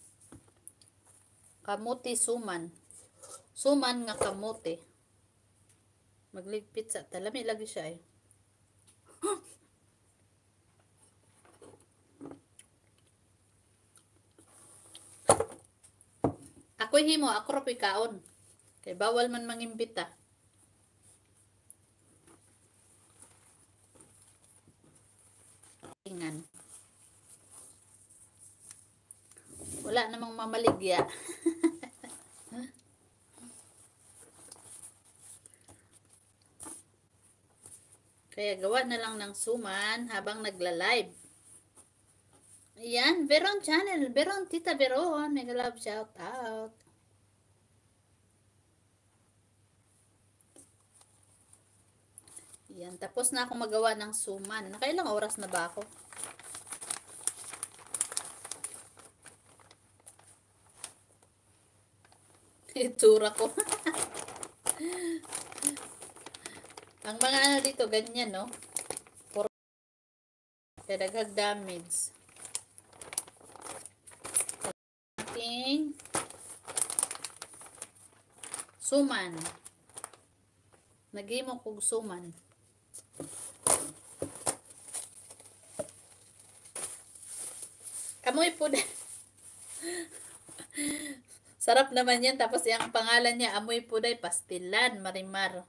Kamuti suman. Suman nga kamuti. Magligpit sa talami lagi siya eh. Ako'y himo, ako rapoy kaon. Kay bawal man mangimbita. Ingan. Wala namang mamaligya. Kaya gawa na lang ng suman habang nagla-live. Ayan, Veron channel. Veron, Tita Veron. Mega love shout out. Ayan, tapos na ako magawa ng suman. Nakailang oras na ba ako? Itsura ko. Ang mga ano dito, ganyan, no? For kaya daghag damage. Ating suman. Nagimo kog suman. Kamoy po. Sarap naman yan. Tapos yung pangalan niya, Amoy Puday Pastilan, Marimar.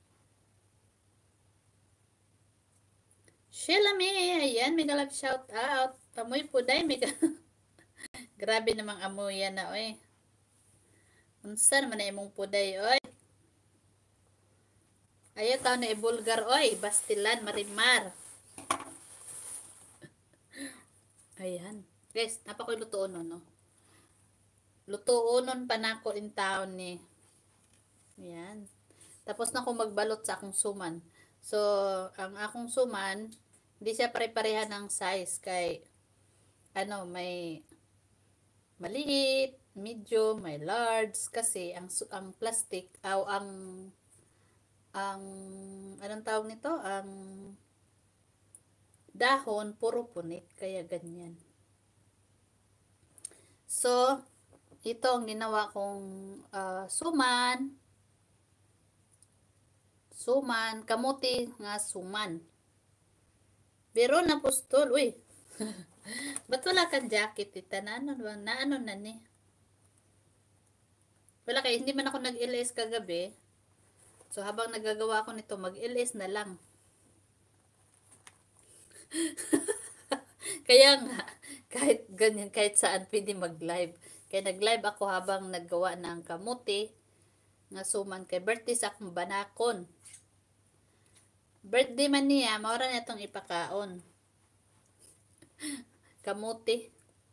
Sheila May, ayan, mega love shout out. Amoy Puday, mega. Grabe namang amoy yan na, oy. Unsa naman na imong puday, oy. Ayaw tao na ibulgar, oy. Pastilan, Marimar. Ayan. Guys, napakoy lutoon no, no? Lutuonon pa na ko in town ni. Ayan. Tapos na ako magbalot sa akong suman. So, ang akong suman, hindi siya pare-pareha ng size. Kay, ano, may maliit, medium, may large. Kasi, ang, ang plastic, aw, ang, ang, anong tawag nito? Ang dahon, puro punit. Kaya, ganyan. So, ito ang ginawa kong uh, suman. Suman, kamuti nga suman. Pero na pustol, uy. Ba't wala kang jacket, tita? Na ano, na ano na ni? Wala kay, hindi man ako nag-L S kagabi. So, habang nagagawa ko nito, mag-L S na lang. Kaya nga, kahit ganyan, kahit saan pwede mag-live. Kaya nag-live ako habang naggawa ng kamuti nga suman kay birthday sa akong banakon. Birthday man niya, maura na itong ipakaon. Kamuti.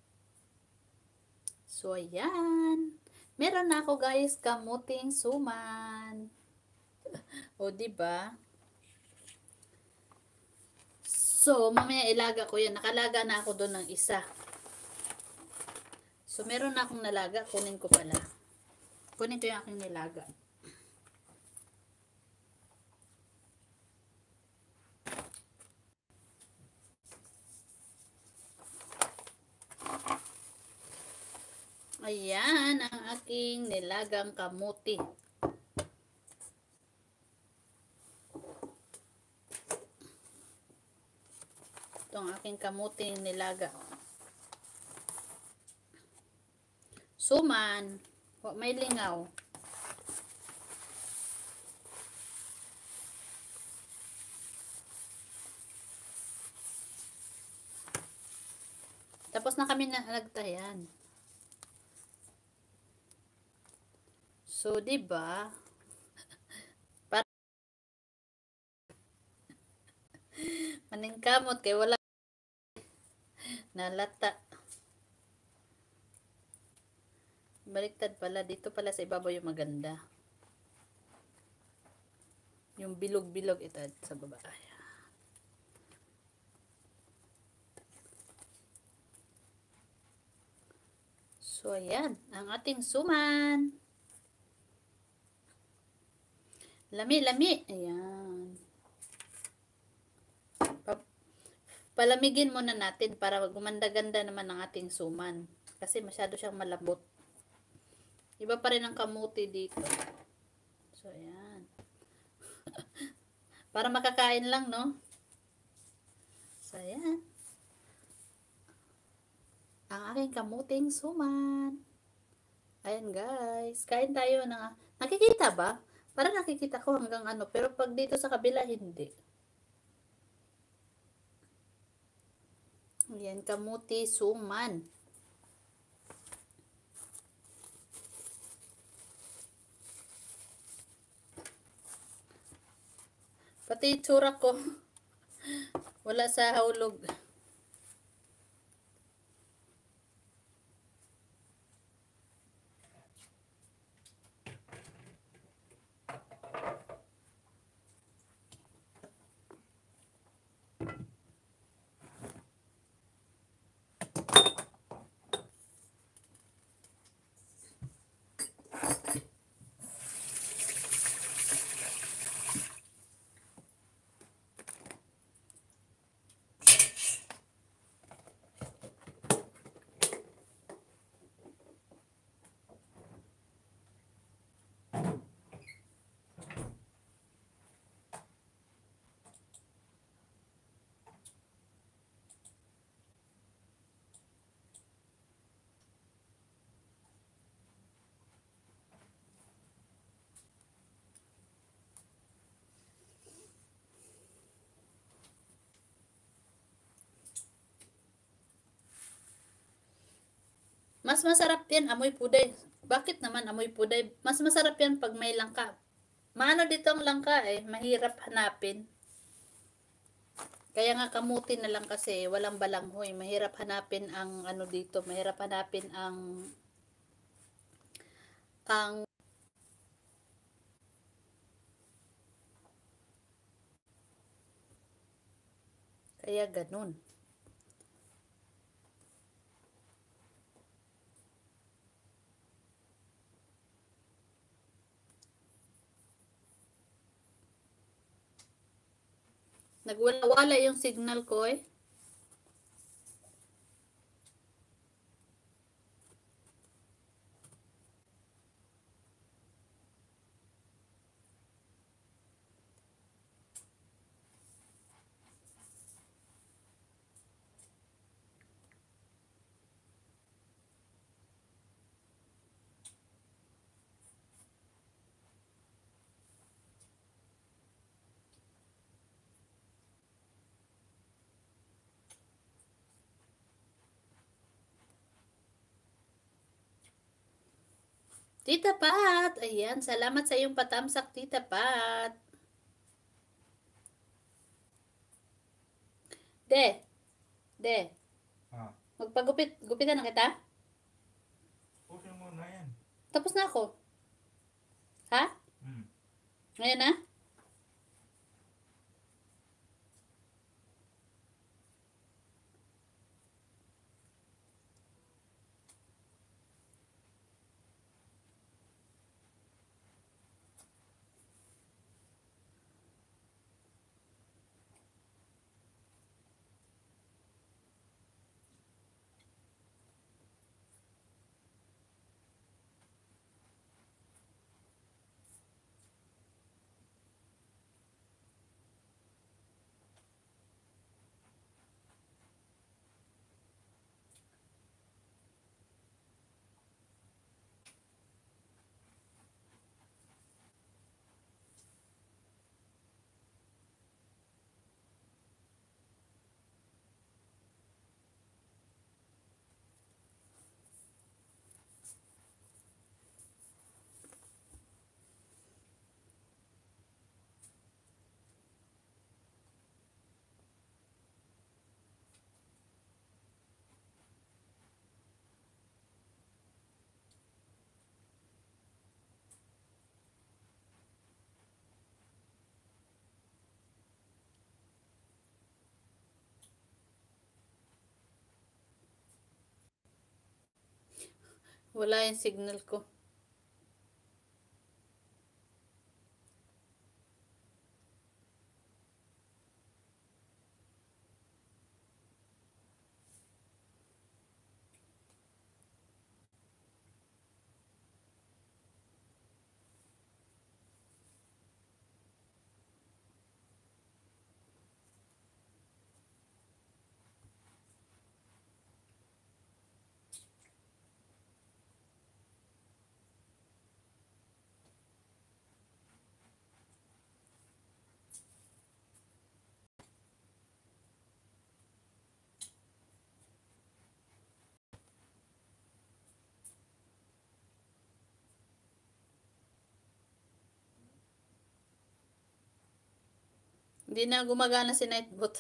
So, ayan. Meron na ako guys, kamuting suman. O, diba? So, mamaya ilaga ko yan. Nakalaga na ako doon ng isa. So, meron na akong nalaga. Kunin ko pala. Kunin ko yung aking nilaga. Ayan, ang aking nilagang kamuti. Ito ang aking kamuti nilaga. Suman, may lingaw. Tapos na kami na nagtayan. So, diba? Para maningkamot kay wala Nalata. Baliktad pala. Dito pala sa ibabaw yung maganda. Yung bilog-bilog ito sa baba. Ayan. So, ayan. Ang ating suman. Lami-lami. Ayan. Pa- Palamigin muna natin para gumanda-ganda naman ang ating suman. Kasi masyado siyang malambot. Iba pa rin ang kamuti dito. So, ayan. Para makakain lang, no? So, ayan. Ang aking kamuting suman. Ayan, guys. Kain tayo ng... Nakikita ba? Para nakikita ko hanggang ano. Pero pag dito sa kabila, hindi. Ayan, kamuti suman. Pati itsura ko. Wala sa haulog. Mas masarap yan, amoy puday. Bakit naman amoy puday? Mas masarap yan pag may langka. Maano dito ang langka eh, mahirap hanapin. Kaya nga kamuti na lang kasi, walang balanghoy. Mahirap hanapin ang ano dito, mahirap hanapin ang ang kaya ganun. Nagwala-wala yung signal ko eh. Tita Pat, ayan, salamat sa iyong patamsak, Tita Pat. De, de, Ah, magpagupit, gupitan na kita? pusin mo na yan. Tapos na ako. Ha? Hmm. Ngayon na? Wala yung signal ko. Hindi na gumagana si Nightbot.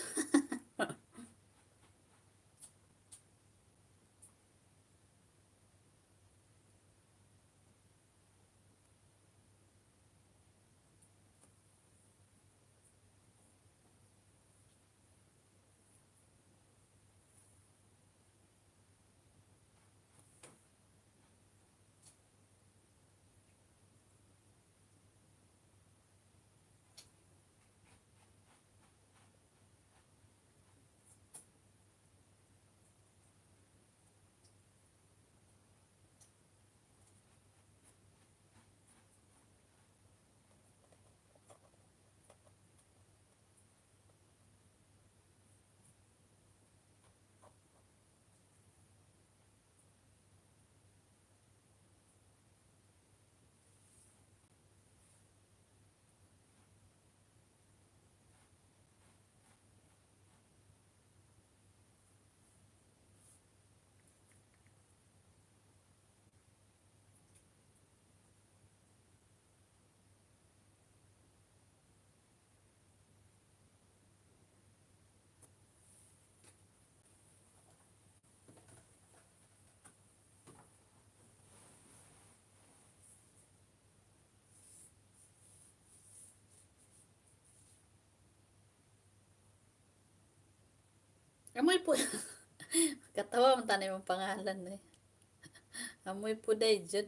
Amoy po. Katawa man tanay mong pangalan eh. Amoy po day jud.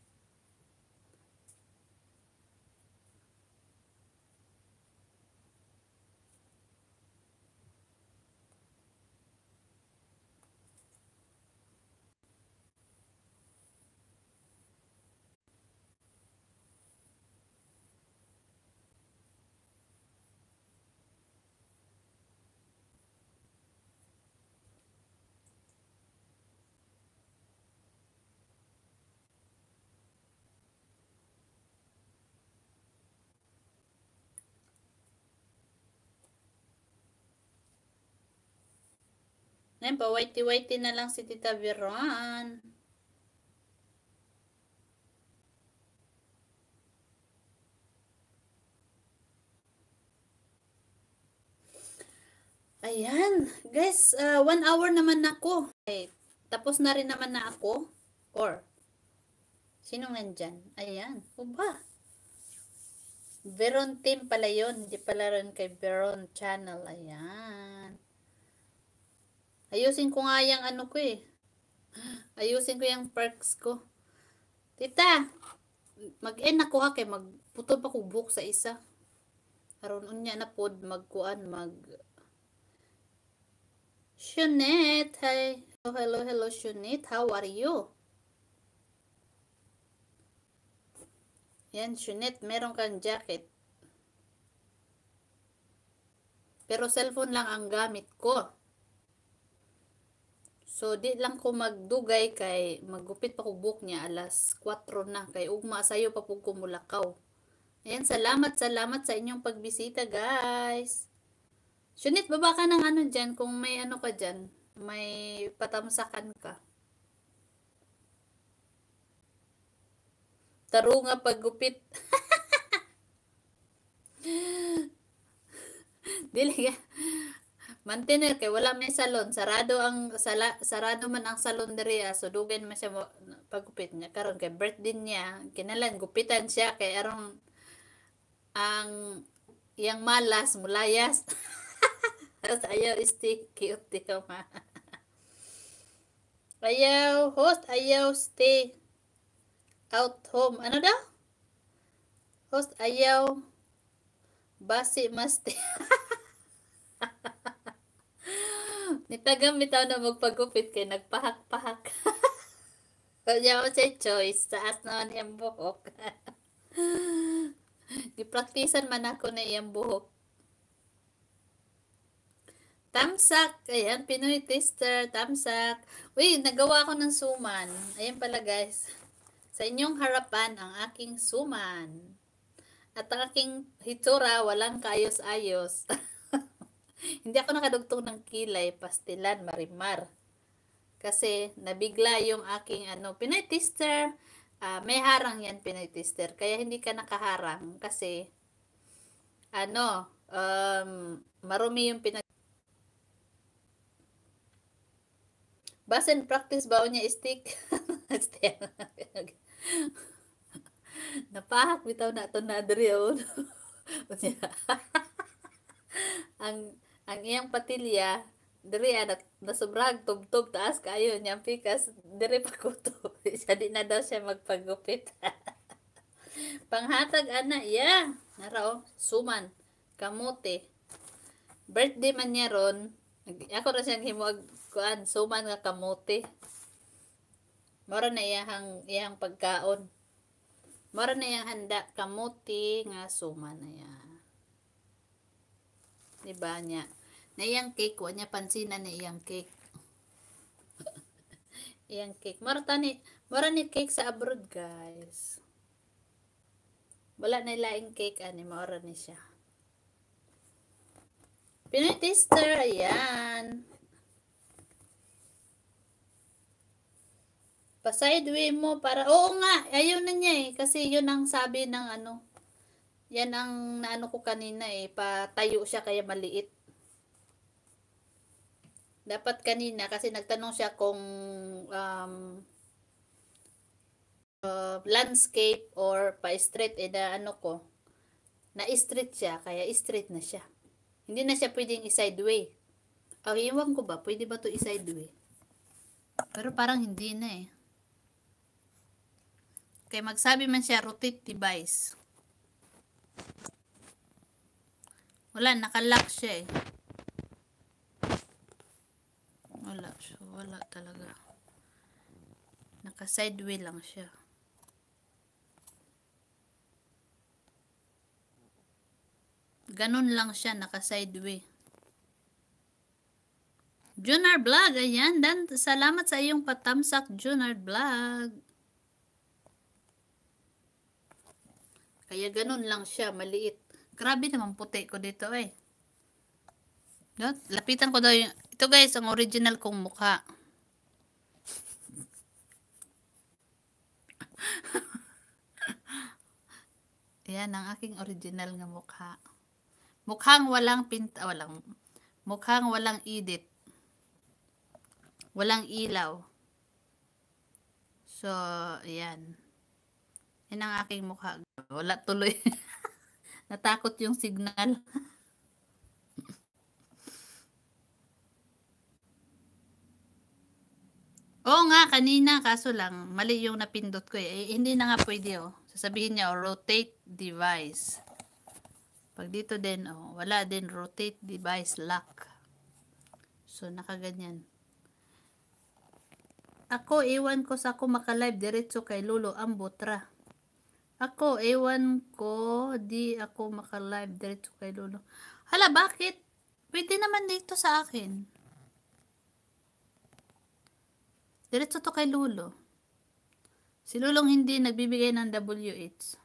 Ngayon pa, whitey-whitey na lang si Tita Veron. Ayan. Guys, uh, one hour naman ako. Okay, tapos na rin naman na ako. Or, sinong nandyan? Ayan. O ba? Veron team pala yun. Hindi pala rin kay Veron channel. Ayan. Ayusin ko nga yung ano ko eh. Ayusin ko yung perks ko. Tita, mag-end ako ha kay magputol pa ko book sa isa. Aron unya na pod magkuan mag Shunit, hi. Hello, hello, hello, Shunit. How are you? Yan, Shunit, meron kang jacket. Pero cellphone lang ang gamit ko. So, di lang ko magdugay kay maggupit pa ko book niya alas kwatro na. Kay ugma sayo pa po kumulakaw. Ayan, salamat, salamat sa inyong pagbisita, guys. Shunit, baba ka ng ano dyan kung may ano ka dyan. May patamsakan ka. Tarunga paggupit. Dili ka. Mantener kay wala may salon. Sarado ang sala, sarado man ang salon diri. So dugen man siya paggupit niya karon kay birthday niya. Kinalan gupitan siya kay arong ang yang malas mulayas. Tapos ayaw stay cute di ka ma. Ayaw host, ayaw stay. out home. Ano daw? Host, ayaw. Basi, maste. Nitagam bitaw na magpagupit kay nagpahak-pahak. Kanya ko siya choice. Taas naman yung buhok. Gipraktisan man ako na iyang buhok. Tamsak. Ayan, Pinoy Twister. Tamsak. Uy, nagawa ko ng suman. Ayan pala guys. Sa inyong harapan ang aking suman. At ang aking hitsura, walang kaayos-ayos. Hindi ako nakadugtong ng kilay, pastilan, marimar. Kasi nabigla yung aking ano, Pinoy Twister. Uh, may harang yan, Pinoy Twister. Kaya hindi ka nakaharang kasi ano, um, marumi yung pinag... Basen practice ba niya stick? Napahak bitaw na to na diri ang ang iyang patilya diri ana nasubrag tubtob taas kayo niyang pikas diri pa kuto siya di na daw siya magpagupit. Panghatag ana yeah naro suman kamote birthday man niya ron ako ra siyang himuag kuan suman nga kamote mora na iyang iyang pagkaon mora na iyang handa kamote nga suman na yan. Diba niya? Na iyang cake, wa niya pansinan na iyang cake. Iyang cake. Mara tani, mara ni cake sa abroad, guys. Wala na ilaing cake ani, mara ni siya. Pinoy Twister, ayan. Pa-sideway mo para, oo nga, ayaw na niya eh. Kasi yun ang sabi ng ano, yan ang naano ko kanina eh, patayo siya kaya maliit. Dapat kanina kasi nagtanong siya kung um, uh, landscape or pa-straight eh na ano ko. Na-straight siya, kaya straight na siya. Hindi na siya pwedeng i-sideway. Oh, iwan ko ba? Pwede ba to i-sideway? Pero parang hindi na eh. Kaya magsabi man siya rotate device. Wala, nakalock siya eh. Wala siya, wala talaga. Naka-sideway lang siya. Ganun lang siya, naka-sideway. Junard Vlog, ayan. Dan, salamat sa iyong patamsak, Junard Vlog. Kaya ganun lang siya, maliit. Grabe naman puti ko dito eh. Lapitan ko daw yung... Ito guys, ang original kong mukha. Ayan, ang aking original nga mukha. Mukhang walang pinta... Walang... Mukhang walang edit. Walang ilaw. So, ayan. Yan ang aking mukha. Wala tuloy. Natakot yung signal. Oo nga, kanina. Kaso lang, mali yung napindot ko eh. eh hindi na nga pwede oh. Sasabihin niya, oh, rotate device. Pag dito din, oh, wala din rotate device lock. So, nakaganyan. Ako, iwan ko sa ako makalive diretso kay Lolo ang botra. Ako, ewan ko, di ako maka-live diretso kay Lolo. Hala, bakit? Pwede naman dito sa akin. Diretso to kay Lolo. Si Lulong hindi nagbibigay ng W H.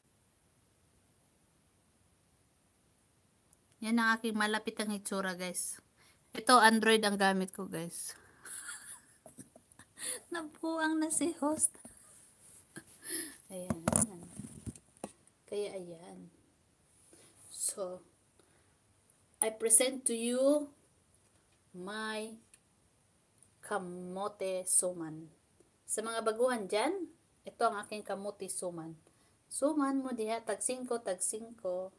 Yan ang aking malapit ang itsura, guys. Ito, Android ang gamit ko, guys. Nabuang na si host. Ayan. Kaya ayan. So, I present to you my kamote suman. Sa mga baguhan dyan, ito ang aking kamote suman. Suman mo diha, tag singko, tag singko.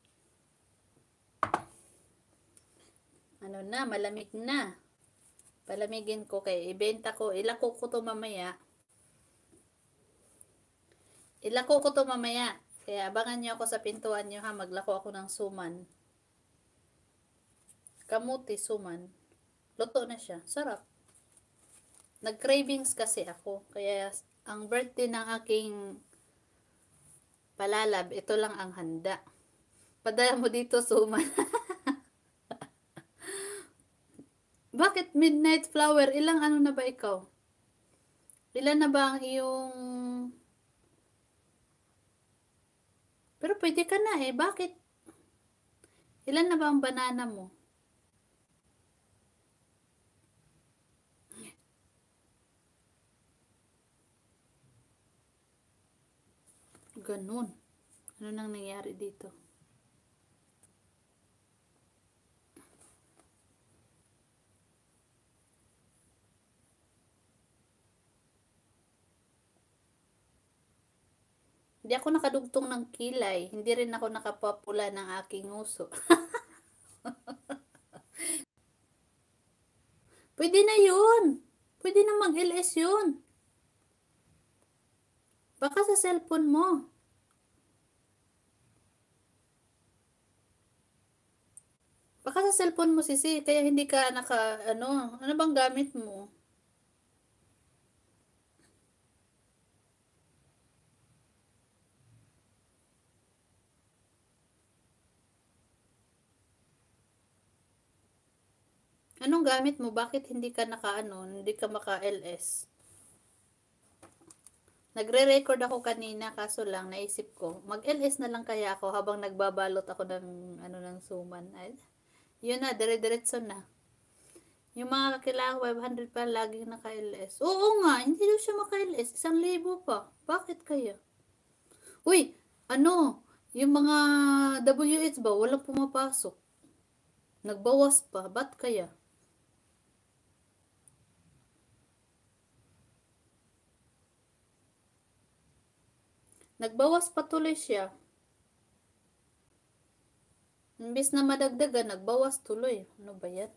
Ano na, malamig na. Palamigin ko kay ibenta ko. Ilako ko to mamaya. Ilako ko to mamaya. Kaya abangan nyo ako sa pintuan nyo ha. Maglako ako ng suman. Kamuti suman. Luto na siya. Sarap. Nag-cravings kasi ako. Kaya ang birthday ng aking palalab, ito lang ang handa. Padala mo dito suman. Bakit midnight flower? Ilang ano na ba ikaw? Ilan na ba ang iyong... Pero pwede ka na eh. Bakit? Ilan na ba ang banana mo? Ganun. Ano nang nangyari dito? Hindi ako nakadugtong ng kilay. Hindi rin ako nakapapula ng aking uso. Pwede na yun. Pwede na mag-L S yun. Baka sa cellphone mo. Baka sa cellphone mo, Sisi. Kaya hindi ka naka, ano, ano bang gamit mo? Anong gamit mo? Bakit hindi ka naka, ano, hindi ka maka-L S? Nagre-record ako kanina, kaso lang, naisip ko, mag-L S na lang kaya ako habang nagbabalot ako ng, ano, ng suman. Ay, yun na, dire-diretso na. Yung mga kakilala five hundred pa laging naka-L S. Oo nga, hindi daw siya maka-L S. Isang libo pa. Bakit kaya? Uy, ano, yung mga W H ba, walang pumapasok. Nagbawas pa. Ba't kaya? Nagbawas pa tuloy siya. Imbis na madagdagan, nagbawas tuloy. Ano ba yan?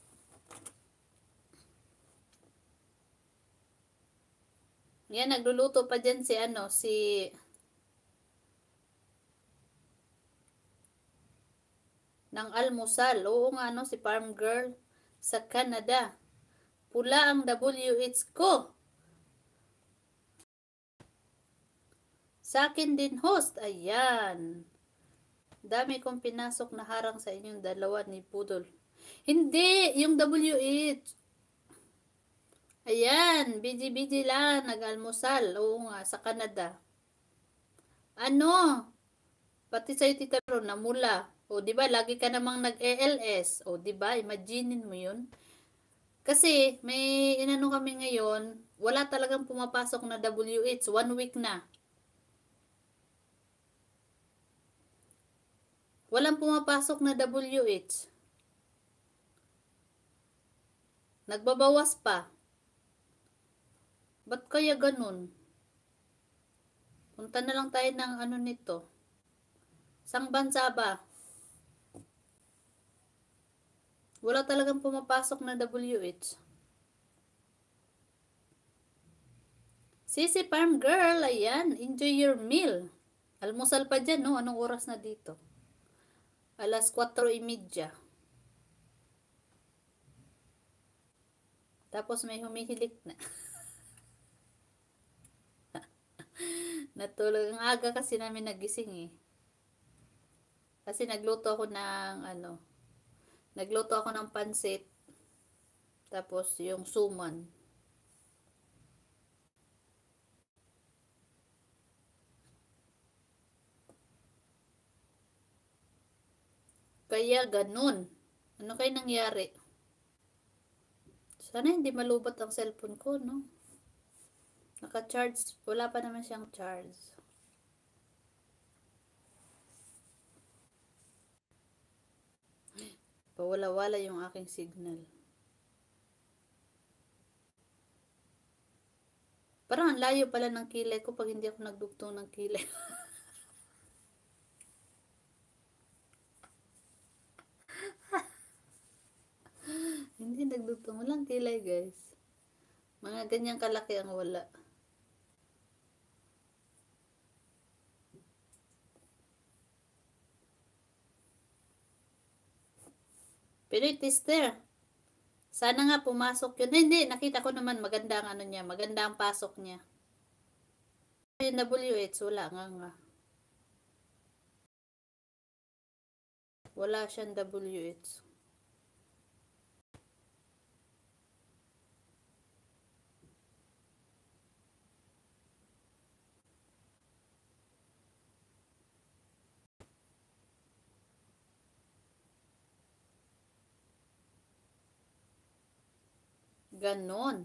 Yan, nagluluto pa dyan si ano, si... ng almusal. Oo nga, no, si Farm Girl sa Canada. Pula ang W H ko. Sa akin din, host. Ayan. Dami kong pinasok na harang sa inyong dalawa ni Pudol. Hindi, yung W H. Ayan, busy-busy lang, nag-almusal. Oo nga, sa Canada. Ano? Pati sa'yo, Tita Ro, namula. O, di ba, lagi ka namang nag-E L S. O, di ba, imaginein mo yun. Kasi, may inano kami ngayon, wala talagang pumapasok na W H. One week na. Walang pumapasok na W H. Nagbabawas pa. Ba't kaya ganun? Punta na lang tayo ng ano nito. Sang bansa ba? Wala talagang pumapasok na W H. Sisi Farm Girl, ayan. Enjoy your meal. Almusal pa dyan, no? Anong oras na dito? Alas kwatro y media. Tapos may humihilik na. Natulog. Ang aga kasi namin nagising eh. Kasi nagluto ako ng ano. Nagluto ako ng pansit. Tapos yung suman. Kaya ganun. Ano kayo nangyari? Sana hindi malubot ang cellphone ko, no? Naka-charge. Wala pa naman siyang charge. Pawala-wala yung aking signal. Parang ang layo pala ng kilay ko pag hindi ako nagdugtong ng kilay. Hindi nagdugtong. Walang kilay, guys. Mga ganyang kalaki ang wala. Pinoy Tester. Sana nga pumasok yun. Eh, hindi, nakita ko naman maganda ang ano niya. Maganda ang pasok niya. Yung W H, wala nga nga. Wala siyang W H. Ganon.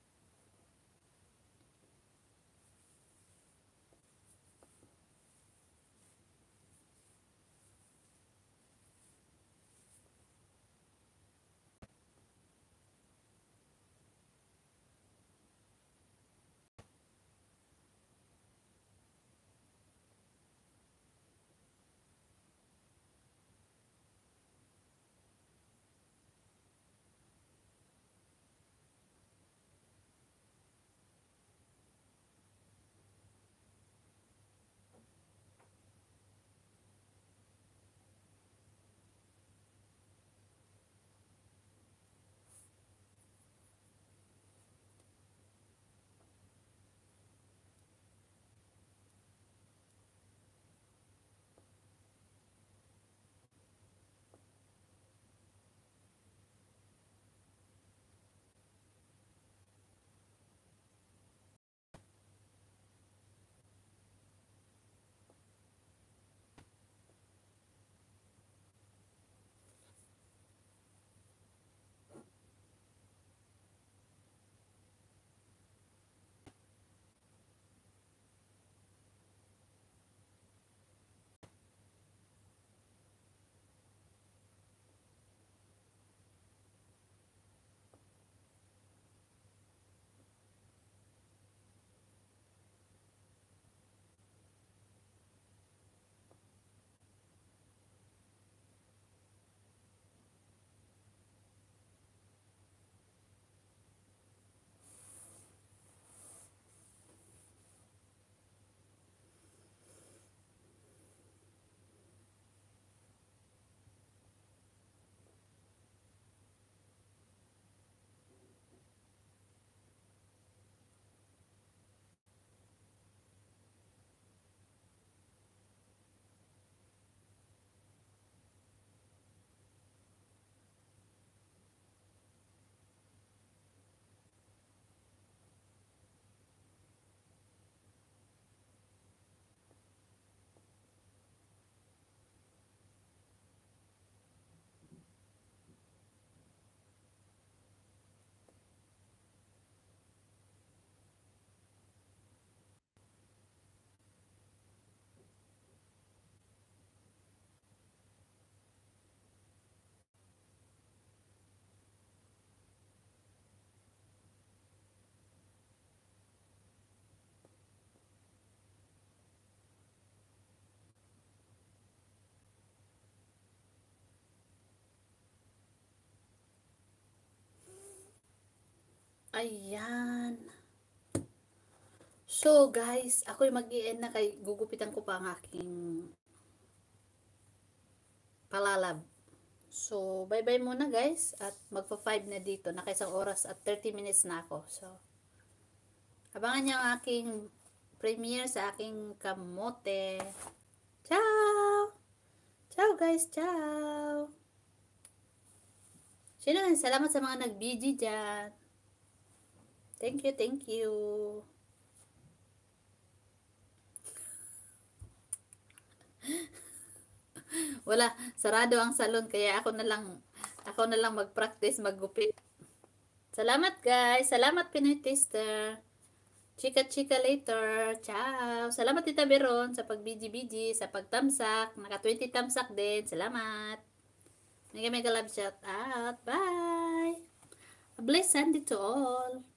Ayan. So, guys, ako'y mag-i-end na kay gugupitan ko pa ang aking palalab. So, bye-bye muna, guys. At magpa five na dito. Nakaisang oras at thirty minutes na ako. So, abangan niyo ang aking premiere sa aking kamote. Ciao! Ciao, guys. Ciao! Sino nga? Salamat sa mga nag-B G dyan. Thank you, thank you. Wala, sarado ang salon kaya ako na lang ako na lang mag-practice maggupit. Salamat guys, salamat Pinoy Tester. Chika chika later. Ciao. Salamat Tita Beron sa pag-B G B G, sa pag-tamsak, naka twenty tamsak din. Salamat. Mega mega love shout out. Bye. A blessed Sunday to all.